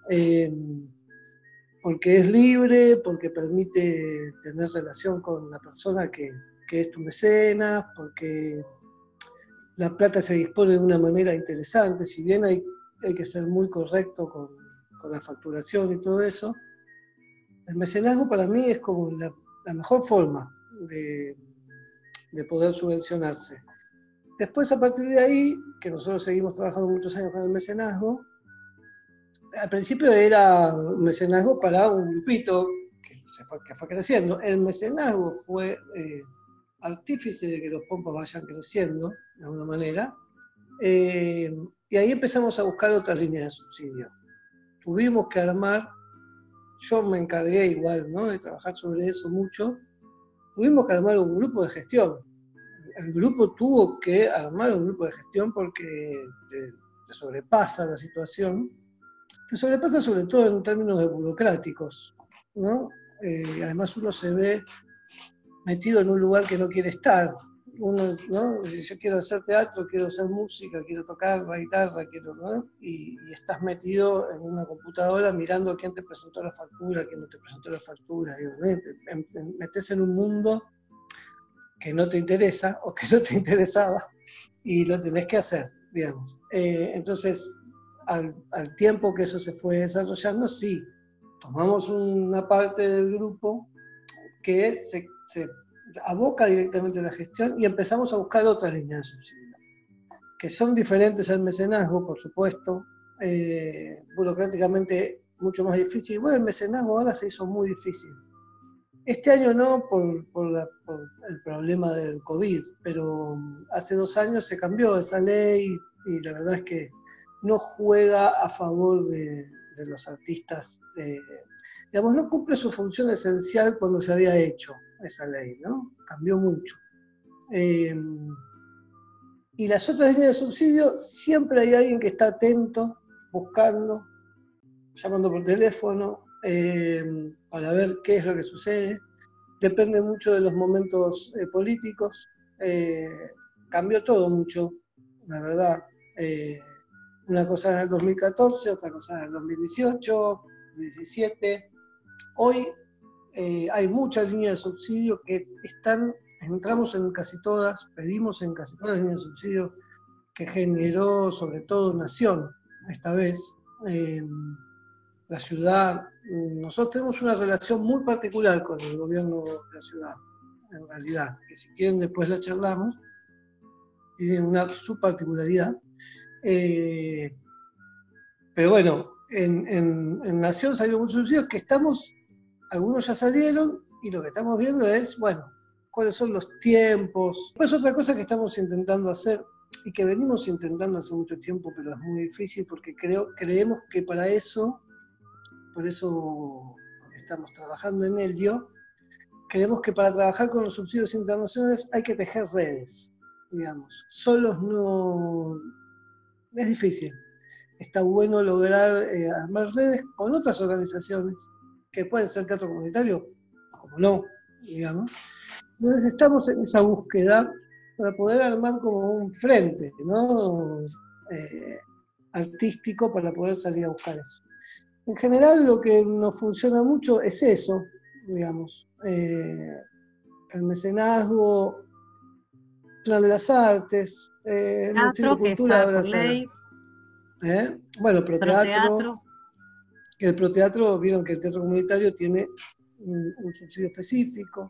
porque es libre, porque permite tener relación con la persona que es tu mecenas, porque la plata se dispone de una manera interesante, si bien hay que ser muy correcto con la facturación y todo eso. El mecenazgo para mí es como la mejor forma de poder subvencionarse. Después, a partir de ahí, que nosotros seguimos trabajando muchos años con el mecenazgo, al principio era un mecenazgo para un grupito que fue creciendo. El mecenazgo fue artífice de que los pompas vayan creciendo, de alguna manera, y ahí empezamos a buscar otras líneas de subsidio. Tuvimos que armar, yo me encargué igual, ¿no?, de trabajar sobre eso mucho, tuvimos que armar un grupo de gestión. El grupo tuvo que armar un grupo de gestión porque te sobrepasa la situación, te sobrepasa sobre todo en términos burocráticos, ¿no? Además uno se ve metido en un lugar que no quiere estar, uno, ¿no? Si yo quiero hacer teatro, quiero hacer música, quiero tocar la guitarra, quiero, ¿no? Y estás metido en una computadora mirando quién te presentó la factura, quién no te presentó la factura. Digo, metes en un mundo que no te interesa o que no te interesaba y lo tenés que hacer, digamos. Entonces, al tiempo que eso se fue desarrollando, sí, tomamos una parte del grupo que se aboca directamente a la gestión y empezamos a buscar otras líneas de subsidio, que son diferentes al mecenazgo, por supuesto, burocráticamente mucho más difícil. Bueno, el mecenazgo ahora se hizo muy difícil. Este año no, por el problema del COVID, pero hace 2 años se cambió esa ley y la verdad es que no juega a favor de los artistas. Digamos, no cumple su función esencial cuando se había hecho esa ley, ¿no? Cambió mucho. Y las otras líneas de subsidio, siempre hay alguien que está atento, buscando, llamando por teléfono, para ver qué es lo que sucede. Depende mucho de los momentos políticos. Cambió todo mucho, la verdad. Una cosa en el 2014, otra cosa en el 2018, 2017. Hoy hay muchas líneas de subsidio que entramos en casi todas, pedimos en casi todas las líneas de subsidio que generó sobre todo Nación esta vez. La ciudad, nosotros tenemos una relación muy particular con el gobierno de la ciudad, en realidad, que si quieren después la charlamos, tiene su particularidad. Pero bueno, en Nación salieron muchos subsidios que algunos ya salieron, y lo que estamos viendo es, bueno, cuáles son los tiempos. Pues otra cosa que estamos intentando hacer, y que venimos intentando hace mucho tiempo, pero es muy difícil porque creemos que para eso, por eso estamos trabajando en ello, creemos que para trabajar con los subsidios internacionales hay que tejer redes, digamos. Solos no... es difícil. Está bueno lograr armar redes con otras organizaciones, que pueden ser teatro comunitario, como no, digamos. Entonces estamos en esa búsqueda para poder armar como un frente, ¿no? Artístico para poder salir a buscar eso. En general lo que nos funciona mucho es eso, digamos. El mecenazgo, Nacional de las Artes, el Ministerio de Cultura por ley. Bueno, Proteatro. Que el Proteatro, vieron que el teatro comunitario tiene un subsidio específico.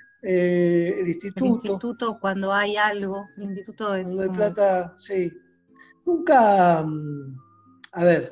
El instituto, cuando hay algo, el instituto es... Cuando hay plata, sí. Nunca, a ver,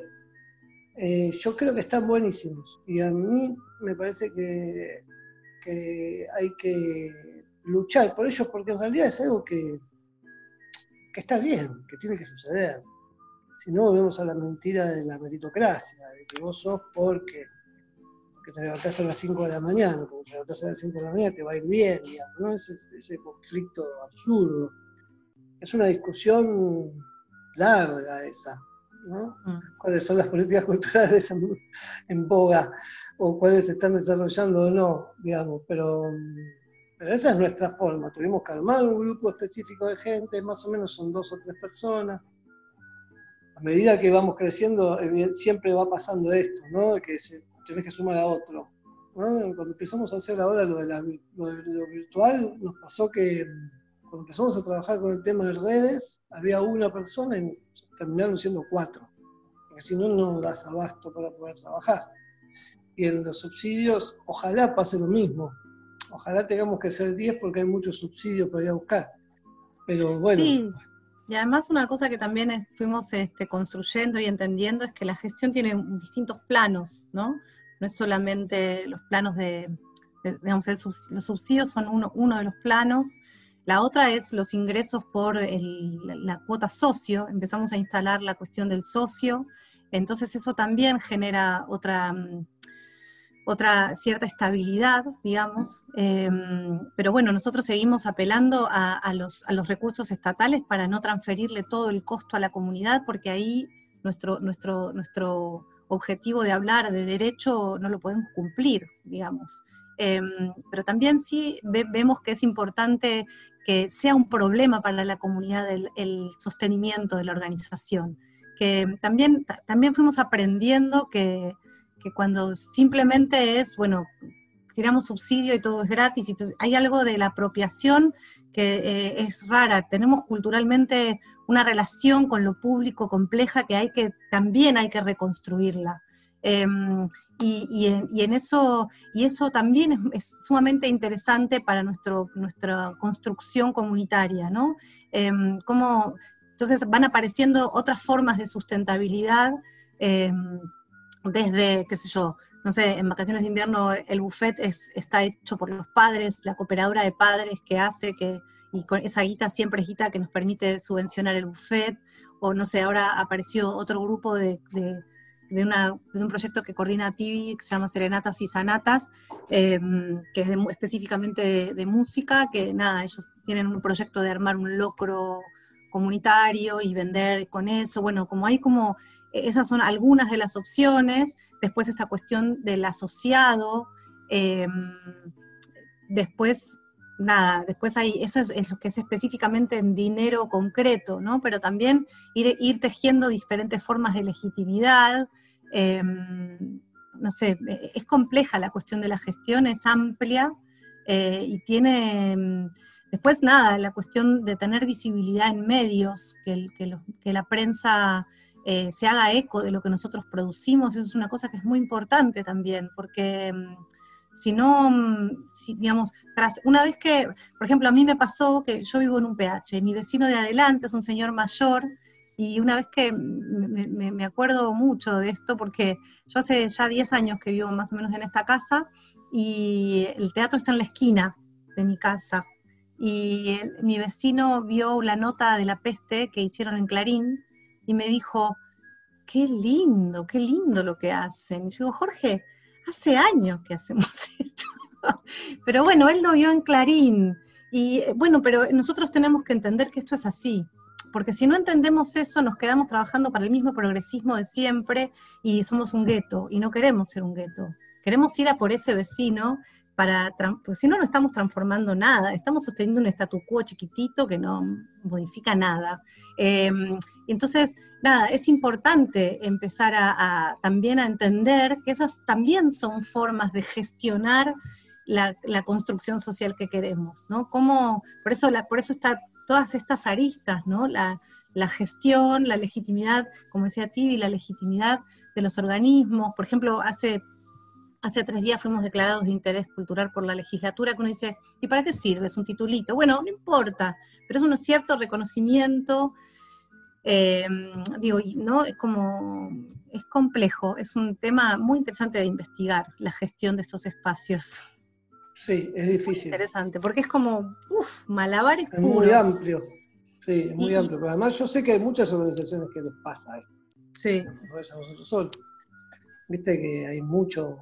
yo creo que están buenísimos. Y a mí me parece que hay que luchar por ellos, porque en realidad es algo que está bien, que tiene que suceder. Si no, volvemos a la mentira de la meritocracia, de que vos sos porque te levantás a las 5 de la mañana, porque te levantás a las 5 de la mañana te va a ir bien, digamos, ¿no? Ese conflicto absurdo. Es una discusión larga esa, ¿no? ¿Cuáles son las políticas culturales en boga? O cuáles se están desarrollando o no, digamos, pero esa es nuestra forma. Tuvimos que armar un grupo específico de gente, más o menos son 2 o 3 personas. A medida que vamos creciendo, siempre va pasando esto, ¿no? Que tenés que sumar a otro, ¿no? Cuando empezamos a hacer ahora lo de lo virtual, nos pasó que cuando empezamos a trabajar con el tema de redes, había una persona y terminaron siendo 4, porque si no, no das abasto para poder trabajar. Y en los subsidios, ojalá pase lo mismo. Ojalá tengamos que ser 10 porque hay muchos subsidios para ir a buscar. Pero bueno. Sí. Y además una cosa que también fuimos construyendo y entendiendo es que la gestión tiene distintos planos, ¿no? No es solamente los planos digamos, los subsidios son uno de los planos. La otra es los ingresos por la cuota socio. Empezamos a instalar la cuestión del socio. Entonces eso también genera otra cierta estabilidad, digamos, pero bueno, nosotros seguimos apelando a los recursos estatales para no transferirle todo el costo a la comunidad, porque ahí nuestro objetivo de hablar de derecho no lo podemos cumplir, digamos. Pero también sí vemos que es importante que sea un problema para la comunidad el sostenimiento de la organización. Que también fuimos aprendiendo que cuando simplemente es, bueno, tiramos subsidio y todo es gratis, y hay algo de la apropiación que es rara. Tenemos culturalmente una relación con lo público compleja que también hay que reconstruirla. Y eso también es sumamente interesante para nuestra construcción comunitaria, ¿no? Entonces van apareciendo otras formas de sustentabilidad, desde, qué sé yo, no sé, en vacaciones de invierno el buffet está hecho por los padres, la cooperadora de padres que hace y con esa guita siempre es guita que nos permite subvencionar el buffet, o no sé, ahora apareció otro grupo de un proyecto que coordina Tibi, que se llama Serenatas y Sanatas, que es específicamente de música, que nada, ellos tienen un proyecto de armar un locro comunitario y vender con eso. Bueno, esas son algunas de las opciones. Después esta cuestión del asociado, después hay, eso es lo que es específicamente en dinero concreto, ¿no? Pero también ir tejiendo diferentes formas de legitimidad. No sé, es compleja la cuestión de la gestión, es amplia, y tiene... Después, la cuestión de tener visibilidad en medios, que la prensa se haga eco de lo que nosotros producimos, eso es una cosa que es muy importante también, porque si no, digamos, una vez que, por ejemplo, a mí me pasó que yo vivo en un PH, mi vecino de adelante es un señor mayor, y una vez que me acuerdo mucho de esto, porque yo hace ya 10 años que vivo más o menos en esta casa, y el teatro está en la esquina de mi casa, y mi vecino vio la nota de la peste que hicieron en Clarín, y me dijo, qué lindo lo que hacen. Y yo digo, Jorge, hace años que hacemos esto. Pero bueno, él lo vio en Clarín. Y bueno, pero nosotros tenemos que entender que esto es así. Porque si no entendemos eso, nos quedamos trabajando para el mismo progresismo de siempre y somos un gueto. Y no queremos ser un gueto. Queremos ir a por ese vecino, porque si no, no estamos transformando nada, estamos sosteniendo un statu quo chiquitito que no modifica nada. Entonces, es importante empezar también a entender que esas también son formas de gestionar la construcción social que queremos, ¿no? Por eso está todas estas aristas, ¿no? La gestión, la legitimidad, como decía Tibi, la legitimidad de los organismos. Por ejemplo, hace 3 días fuimos declarados de interés cultural por la legislatura, que uno dice, ¿y para qué sirve? Es un titulito. Bueno, no importa, pero es un cierto reconocimiento, ¿no? Es complejo, es un tema muy interesante de investigar, la gestión de estos espacios. Sí, es difícil. Muy interesante, porque es como, malabares puros. Es muy amplio, sí, es muy amplio. Pero además yo sé que hay muchas organizaciones que les pasa esto. Sí. No es a nosotros solos. Viste que hay mucho...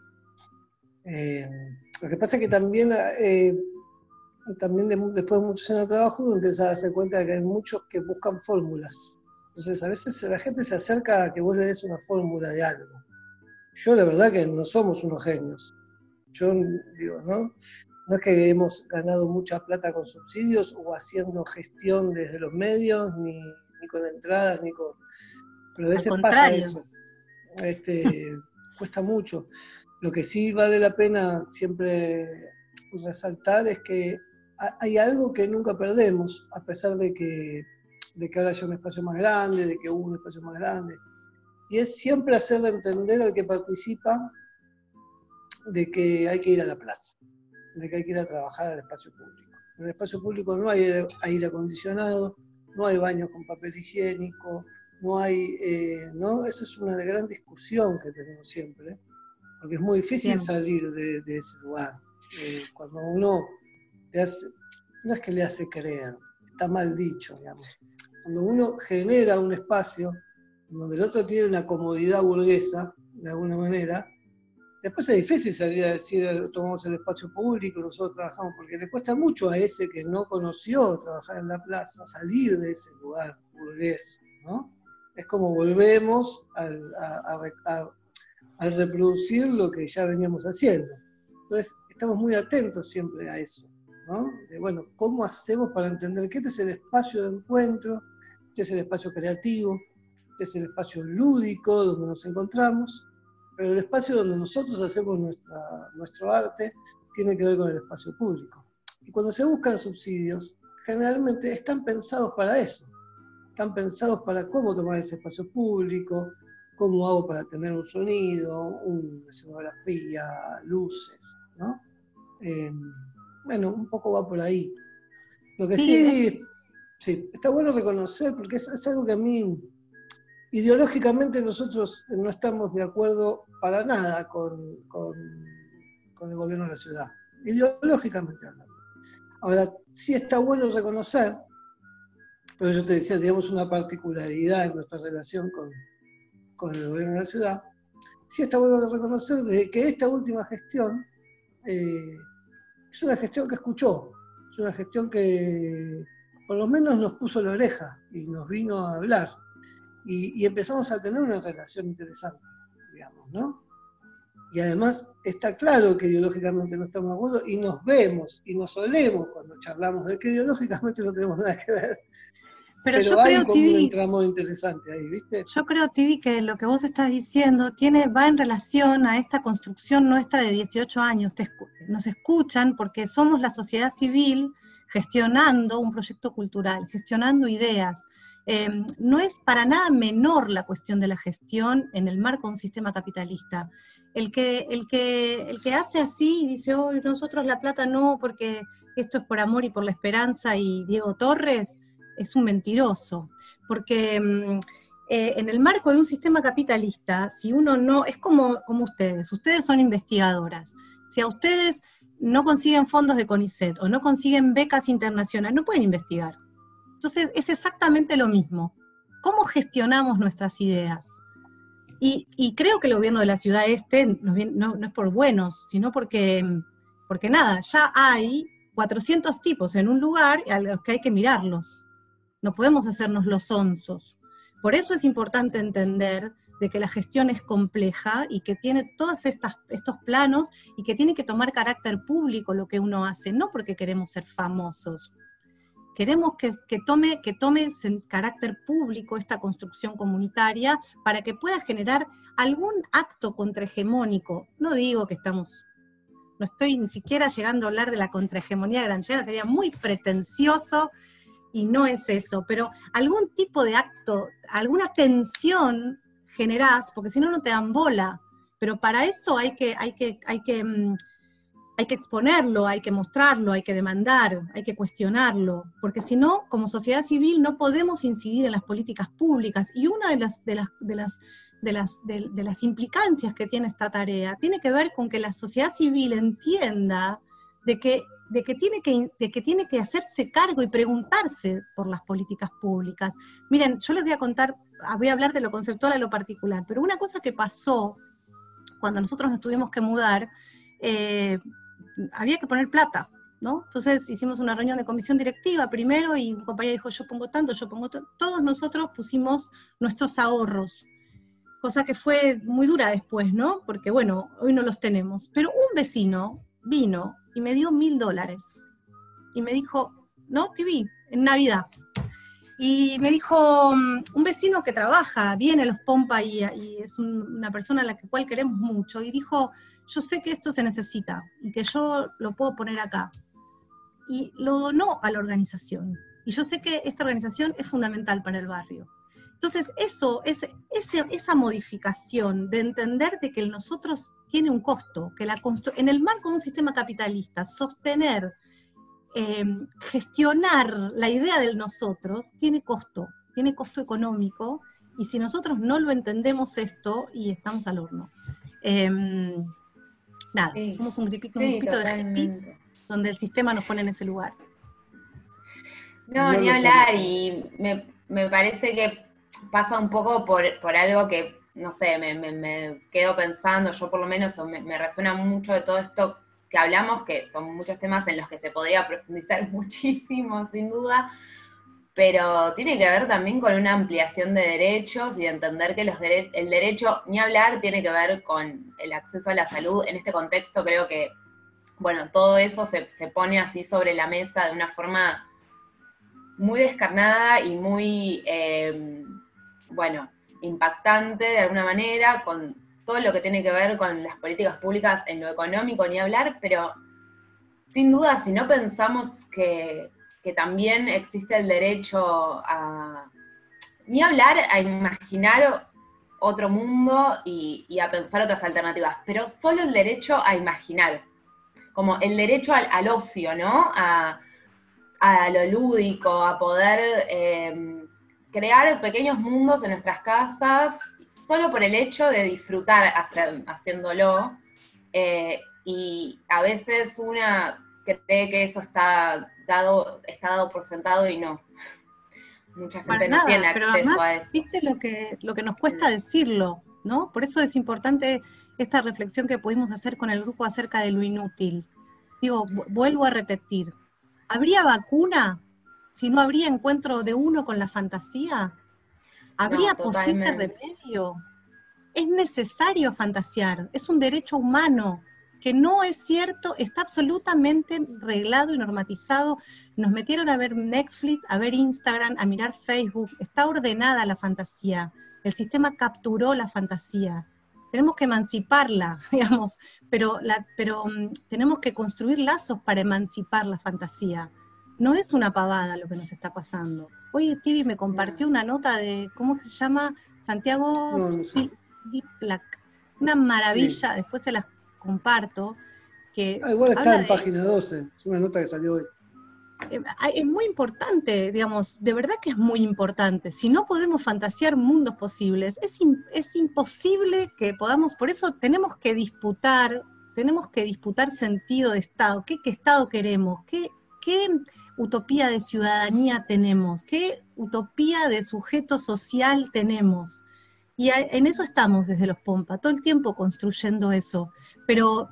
lo que pasa es que también después de muchos años de trabajo uno empieza a darse cuenta de que hay muchos que buscan fórmulas. Entonces a veces la gente se acerca a que vos le des una fórmula de algo. Yo la verdad que no somos unos genios. Yo digo, ¿no? No es que hemos ganado mucha plata con subsidios o haciendo gestión desde los medios, ni con entradas, ni con... Pero a veces pasa eso. Cuesta mucho. Lo que sí vale la pena siempre resaltar es que hay algo que nunca perdemos, a pesar de que ahora haya un espacio más grande, de que hubo un espacio más grande. Y es siempre hacerle entender al que participa de que hay que ir a la plaza, de que hay que ir a trabajar al espacio público. En el espacio público no hay aire acondicionado, no hay baños con papel higiénico, no hay... ¿no? Esa es una gran discusión que tenemos siempre, porque es muy difícil salir de ese lugar. Cuando uno no es que le hace creer, está mal dicho, digamos. Cuando uno genera un espacio donde el otro tiene una comodidad burguesa, de alguna manera, después es difícil salir a decir, tomamos el espacio público, nosotros trabajamos, porque le cuesta mucho a ese que no conoció trabajar en la plaza, salir de ese lugar burgués, ¿no? Es como volvemos al reproducir lo que ya veníamos haciendo. Entonces, estamos muy atentos siempre a eso, ¿no? Bueno, ¿cómo hacemos para entender que este es el espacio de encuentro, este es el espacio creativo, este es el espacio lúdico donde nos encontramos, pero el espacio donde nosotros hacemos nuestro arte tiene que ver con el espacio público. Y cuando se buscan subsidios, generalmente están pensados para eso, están pensados para cómo tomar ese espacio público, cómo hago para tener un sonido, una escenografía, luces, ¿no? Bueno, un poco va por ahí. Lo que sí está bueno reconocer, porque es algo que a mí, ideológicamente nosotros no estamos de acuerdo para nada con el gobierno de la ciudad, ideológicamente hablando. Ahora, sí está bueno reconocer, pero yo te decía, digamos, una particularidad en nuestra relación con el gobierno de la ciudad, sí está bueno reconocer desde que esta última gestión es una gestión que escuchó, es una gestión que por lo menos nos puso la oreja y nos vino a hablar. Y empezamos a tener una relación interesante, digamos, ¿no? Y además está claro que ideológicamente no estamos de acuerdo y nos vemos y nos olemos cuando charlamos de que ideológicamente no tenemos nada que ver. Pero yo hay creo, como Tibi, un entramo interesante ahí, ¿viste? Yo creo, Tibi, que lo que vos estás diciendo va en relación a esta construcción nuestra de 18 años. Nos escuchan porque somos la sociedad civil gestionando un proyecto cultural, gestionando ideas. No es para nada menor la cuestión de la gestión en el marco de un sistema capitalista. El que hace así y dice, oh, nosotros la plata no, porque esto es por amor y por la esperanza y Diego Torres, es un mentiroso. Porque en el marco de un sistema capitalista, si uno no, es como ustedes son investigadoras. Si a ustedes no consiguen fondos de CONICET o no consiguen becas internacionales, no pueden investigar. Entonces es exactamente lo mismo. ¿Cómo gestionamos nuestras ideas? Y creo que el gobierno de la ciudad no es por buenos, sino porque nada, ya hay 400 tipos en un lugar a los que hay que mirarlos. No podemos hacernos los sonsos. Por eso es importante entender de que la gestión es compleja y que tiene todos estos planos y que tiene que tomar carácter público lo que uno hace, no porque queremos ser famosos. Queremos que tome en carácter público esta construcción comunitaria para que pueda generar algún acto contrahegemónico. No digo que no estoy ni siquiera llegando a hablar de la contrahegemonía granchera, sería muy pretencioso y no es eso, pero algún tipo de acto, alguna tensión generás, porque si no, no te dan bola. Pero para eso hay que exponerlo, hay que mostrarlo, hay que demandar, hay que cuestionarlo, porque si no, como sociedad civil no podemos incidir en las políticas públicas, y una de las implicancias que tiene esta tarea tiene que ver con que la sociedad civil entienda de que tiene que hacerse cargo y preguntarse por las políticas públicas. Miren, yo les voy a hablar de lo conceptual a lo particular, pero una cosa que pasó cuando nosotros nos tuvimos que mudar, había que poner plata, ¿no? Entonces hicimos una reunión de comisión directiva primero y un compañero dijo, yo pongo tanto, todos nosotros pusimos nuestros ahorros, cosa que fue muy dura después, ¿no? Porque bueno, hoy no los tenemos, pero un vecino vino y me dio $1.000 y me dijo, no, TV, en Navidad. Y me dijo, un vecino que trabaja, viene a Los Pompa y es una persona a la cual queremos mucho, y dijo, yo sé que esto se necesita y que yo lo puedo poner acá. Y lo donó a la organización. Y yo sé que esta organización es fundamental para el barrio. Entonces, esa modificación de entender de que el nosotros tiene un costo, que en el marco de un sistema capitalista, sostener, gestionar la idea del nosotros tiene costo económico, y si nosotros no lo entendemos esto, y estamos al horno. Nada, sí, somos un grupito de hippies donde el sistema nos pone en ese lugar. No, ni hablar, y me parece que pasa un poco por algo que, no sé, me quedo pensando, yo por lo menos me resuena mucho de todo esto que hablamos, que son muchos temas en los que se podría profundizar muchísimo, sin duda, pero tiene que ver también con una ampliación de derechos y de entender que el derecho, ni hablar, tiene que ver con el acceso a la salud. En este contexto creo que bueno, todo eso se pone así sobre la mesa de una forma muy descarnada y muy, bueno, impactante de alguna manera, con todo lo que tiene que ver con las políticas públicas en lo económico, ni hablar, pero sin duda, si no pensamos que también existe el derecho a, ni hablar, a imaginar otro mundo y a pensar otras alternativas, pero solo el derecho a imaginar, como el derecho al ocio, ¿no? A lo lúdico, a poder crear pequeños mundos en nuestras casas, solo por el hecho de disfrutar haciéndolo. Y a veces una cree que eso está dado por sentado y no. Mucha gente no tiene acceso a eso. Viste lo que nos cuesta decirlo, ¿no? Por eso es importante esta reflexión que pudimos hacer con el grupo acerca de lo inútil. Digo, vuelvo a repetir, ¿habría vacuna si no habría encuentro de uno con la fantasía? ¿Habría posible remedio? Es necesario fantasear, es un derecho humano, que no es cierto, está absolutamente reglado y normatizado. Nos metieron a ver Netflix, a ver Instagram, a mirar Facebook, está ordenada la fantasía, el sistema capturó la fantasía. Tenemos que emanciparla, digamos, pero tenemos que construir lazos para emancipar la fantasía. No es una pavada lo que nos está pasando. Hoy Tibi me compartió una nota de, ¿cómo se llama? Santiago Diplac. Una maravilla, sí. Después se las comparto. Que igual está en página 12, es una nota que salió hoy. Es muy importante, digamos, de verdad que es muy importante. Si no podemos fantasear mundos posibles, es imposible que podamos, por eso tenemos que disputar sentido de Estado, qué Estado queremos, qué utopía de ciudadanía tenemos, qué utopía de sujeto social tenemos. Y en eso estamos desde los Pompa, todo el tiempo construyendo eso, pero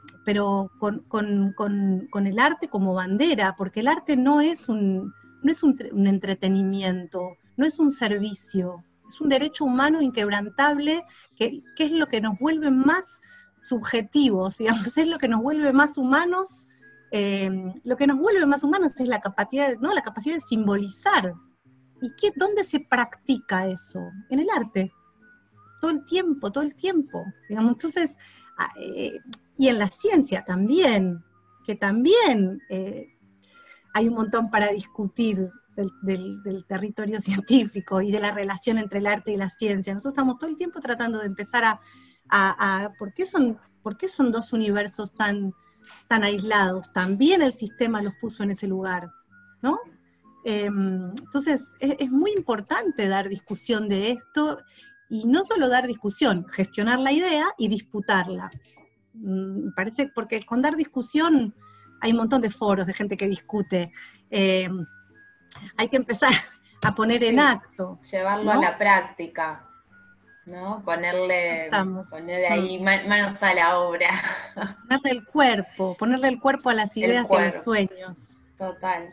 con el arte como bandera, porque el arte no es un entretenimiento, no es un servicio, es un derecho humano inquebrantable, que es lo que nos vuelve más subjetivos, digamos, es lo que nos vuelve más humanos. Lo que nos vuelve más humanos es la capacidad, ¿no? La capacidad de simbolizar. ¿Y dónde se practica eso? En el arte. Todo el tiempo, digamos. Entonces, y en la ciencia también, que también hay un montón para discutir del territorio científico y de la relación entre el arte y la ciencia. Nosotros estamos todo el tiempo tratando de empezar ¿por qué son dos universos tan aislados? También el sistema los puso en ese lugar, ¿no? Entonces, es muy importante dar discusión de esto, y no solo dar discusión, gestionar la idea y disputarla. Parece, porque con dar discusión hay un montón de foros de gente que discute. Hay que empezar a poner en acto. Llevarlo, ¿no?, a la práctica, ¿no? Ponerle ahí manos a la obra. Ponerle el cuerpo a las ideas y a los sueños. Total.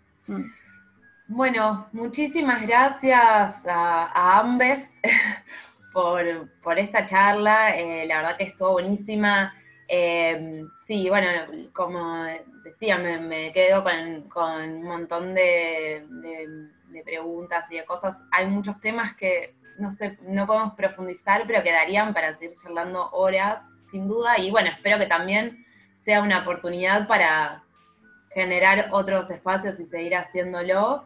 Bueno, muchísimas gracias a ambes por esta charla, la verdad que estuvo buenísima. Sí, bueno, como decía, me quedo con un montón de preguntas y de cosas. Hay muchos temas que no podemos profundizar, pero quedarían para seguir charlando horas, sin duda. Y bueno, espero que también sea una oportunidad para generar otros espacios y seguir haciéndolo.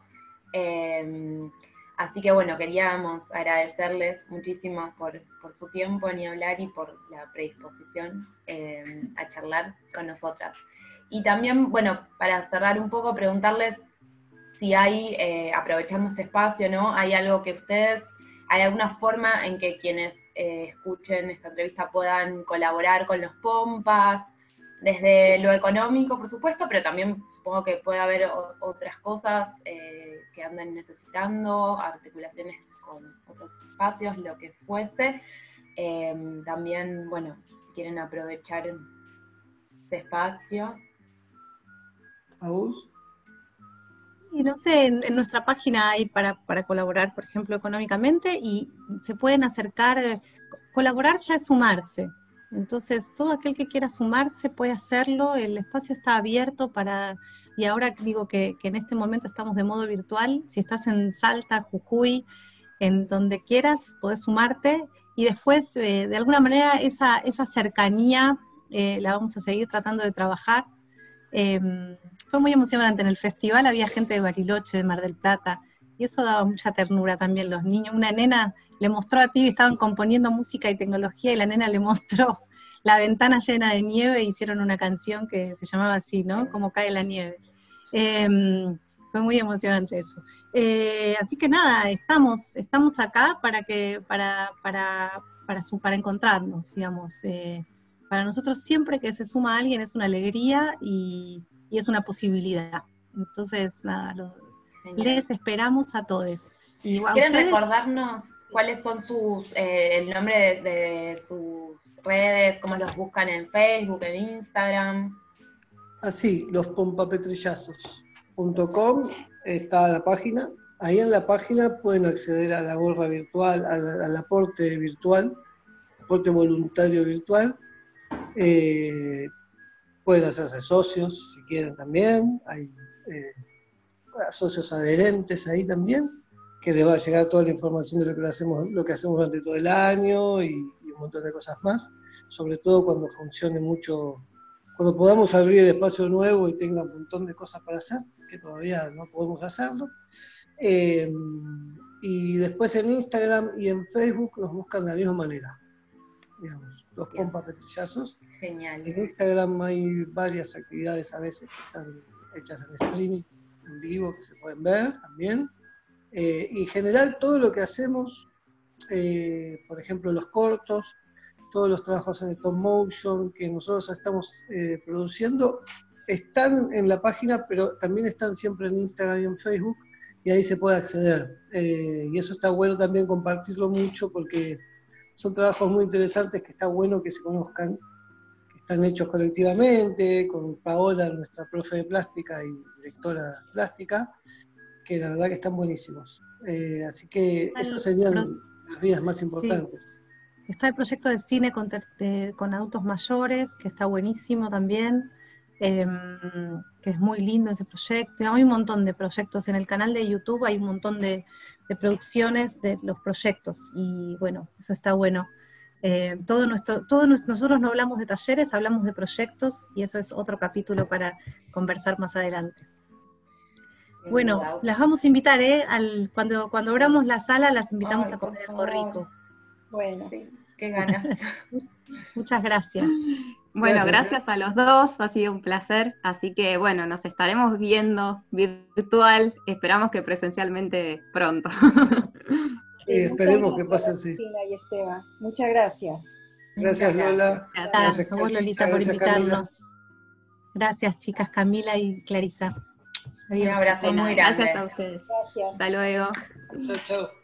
Así que bueno, queríamos agradecerles muchísimo por su tiempo, ni hablar, y por la predisposición a charlar con nosotras. Y también, bueno, para cerrar un poco, preguntarles si hay, aprovechando este espacio, ¿no?, hay algo que hay alguna forma en que quienes escuchen esta entrevista puedan colaborar con los Pompas, desde lo económico, por supuesto, pero también supongo que puede haber otras cosas que anden necesitando, articulaciones con otros espacios, lo que fuese. También, bueno, si quieren aprovechar este espacio. ¿Aus? Y no sé, en nuestra página hay para colaborar, por ejemplo, económicamente, y se pueden acercar. Colaborar ya es sumarse. Entonces, todo aquel que quiera sumarse puede hacerlo, el espacio está abierto y ahora digo que en este momento estamos de modo virtual, si estás en Salta, Jujuy, en donde quieras, podés sumarte, y después, de alguna manera, esa cercanía la vamos a seguir tratando de trabajar. Fue muy emocionante, en el festival había gente de Bariloche, de Mar del Plata, y eso daba mucha ternura también, los niños. Una nena le mostró a Tibi, estaban componiendo música y tecnología, y la nena le mostró la ventana llena de nieve, e hicieron una canción que se llamaba así, ¿no? Como cae la nieve. Fue muy emocionante eso. Así que nada, estamos acá para encontrarnos, digamos. Para nosotros siempre que se suma alguien es una alegría y es una posibilidad. Entonces, nada, les esperamos a todos. ¿Quieren recordarnos cuáles son el nombre de sus redes, cómo los buscan en Facebook, en Instagram? Así, lospompapetrillazos.com está la página. Ahí en la página pueden acceder a la gorra virtual, al aporte virtual, aporte voluntario virtual. Pueden hacerse socios si quieren también. Hay socios adherentes ahí también, que les va a llegar toda la información de lo que hacemos durante todo el año y un montón de cosas más, sobre todo cuando funcione mucho, cuando podamos abrir el espacio nuevo y tenga un montón de cosas para hacer, que todavía no podemos hacerlo. Y después en Instagram y en Facebook nos buscan de la misma manera, digamos, Los Pompa Petrillazos. Genial. En Instagram hay varias actividades a veces que están hechas en streaming, en vivo, que se pueden ver también. Y en general todo lo que hacemos, por ejemplo los cortos, todos los trabajos en stop motion que nosotros estamos produciendo, están en la página, pero también están siempre en Instagram y en Facebook, y ahí se puede acceder. Y eso está bueno también compartirlo mucho, porque son trabajos muy interesantes que está bueno que se conozcan, que están hechos colectivamente, con Paola, nuestra profe de plástica y directora de plástica, que la verdad que están buenísimos. Así que esas serían las vías más importantes. Sí. Está el proyecto de cine con adultos mayores, que está buenísimo también, que es muy lindo ese proyecto. Hay un montón de proyectos en el canal de YouTube, hay un montón de producciones de los proyectos, y bueno, eso está bueno. Nosotros no hablamos de talleres, hablamos de proyectos, y eso es otro capítulo para conversar más adelante. Bueno, las vamos a invitar, cuando abramos la sala, las invitamos a comer algo rico. Bueno, sí, qué ganas. Muchas gracias. Bueno, gracias a los dos, ha sido un placer, así que bueno, nos estaremos viendo virtual, esperamos que presencialmente pronto. Esperemos que pase así. Y Esteban, muchas gracias. Gracias Lola. Gracias a vos, Lolita, por invitarnos. Camila. Gracias chicas, Camila y Clarisa. Adiós. Un abrazo muy grande. Gracias a ustedes. Gracias. Hasta luego. Chao, chao.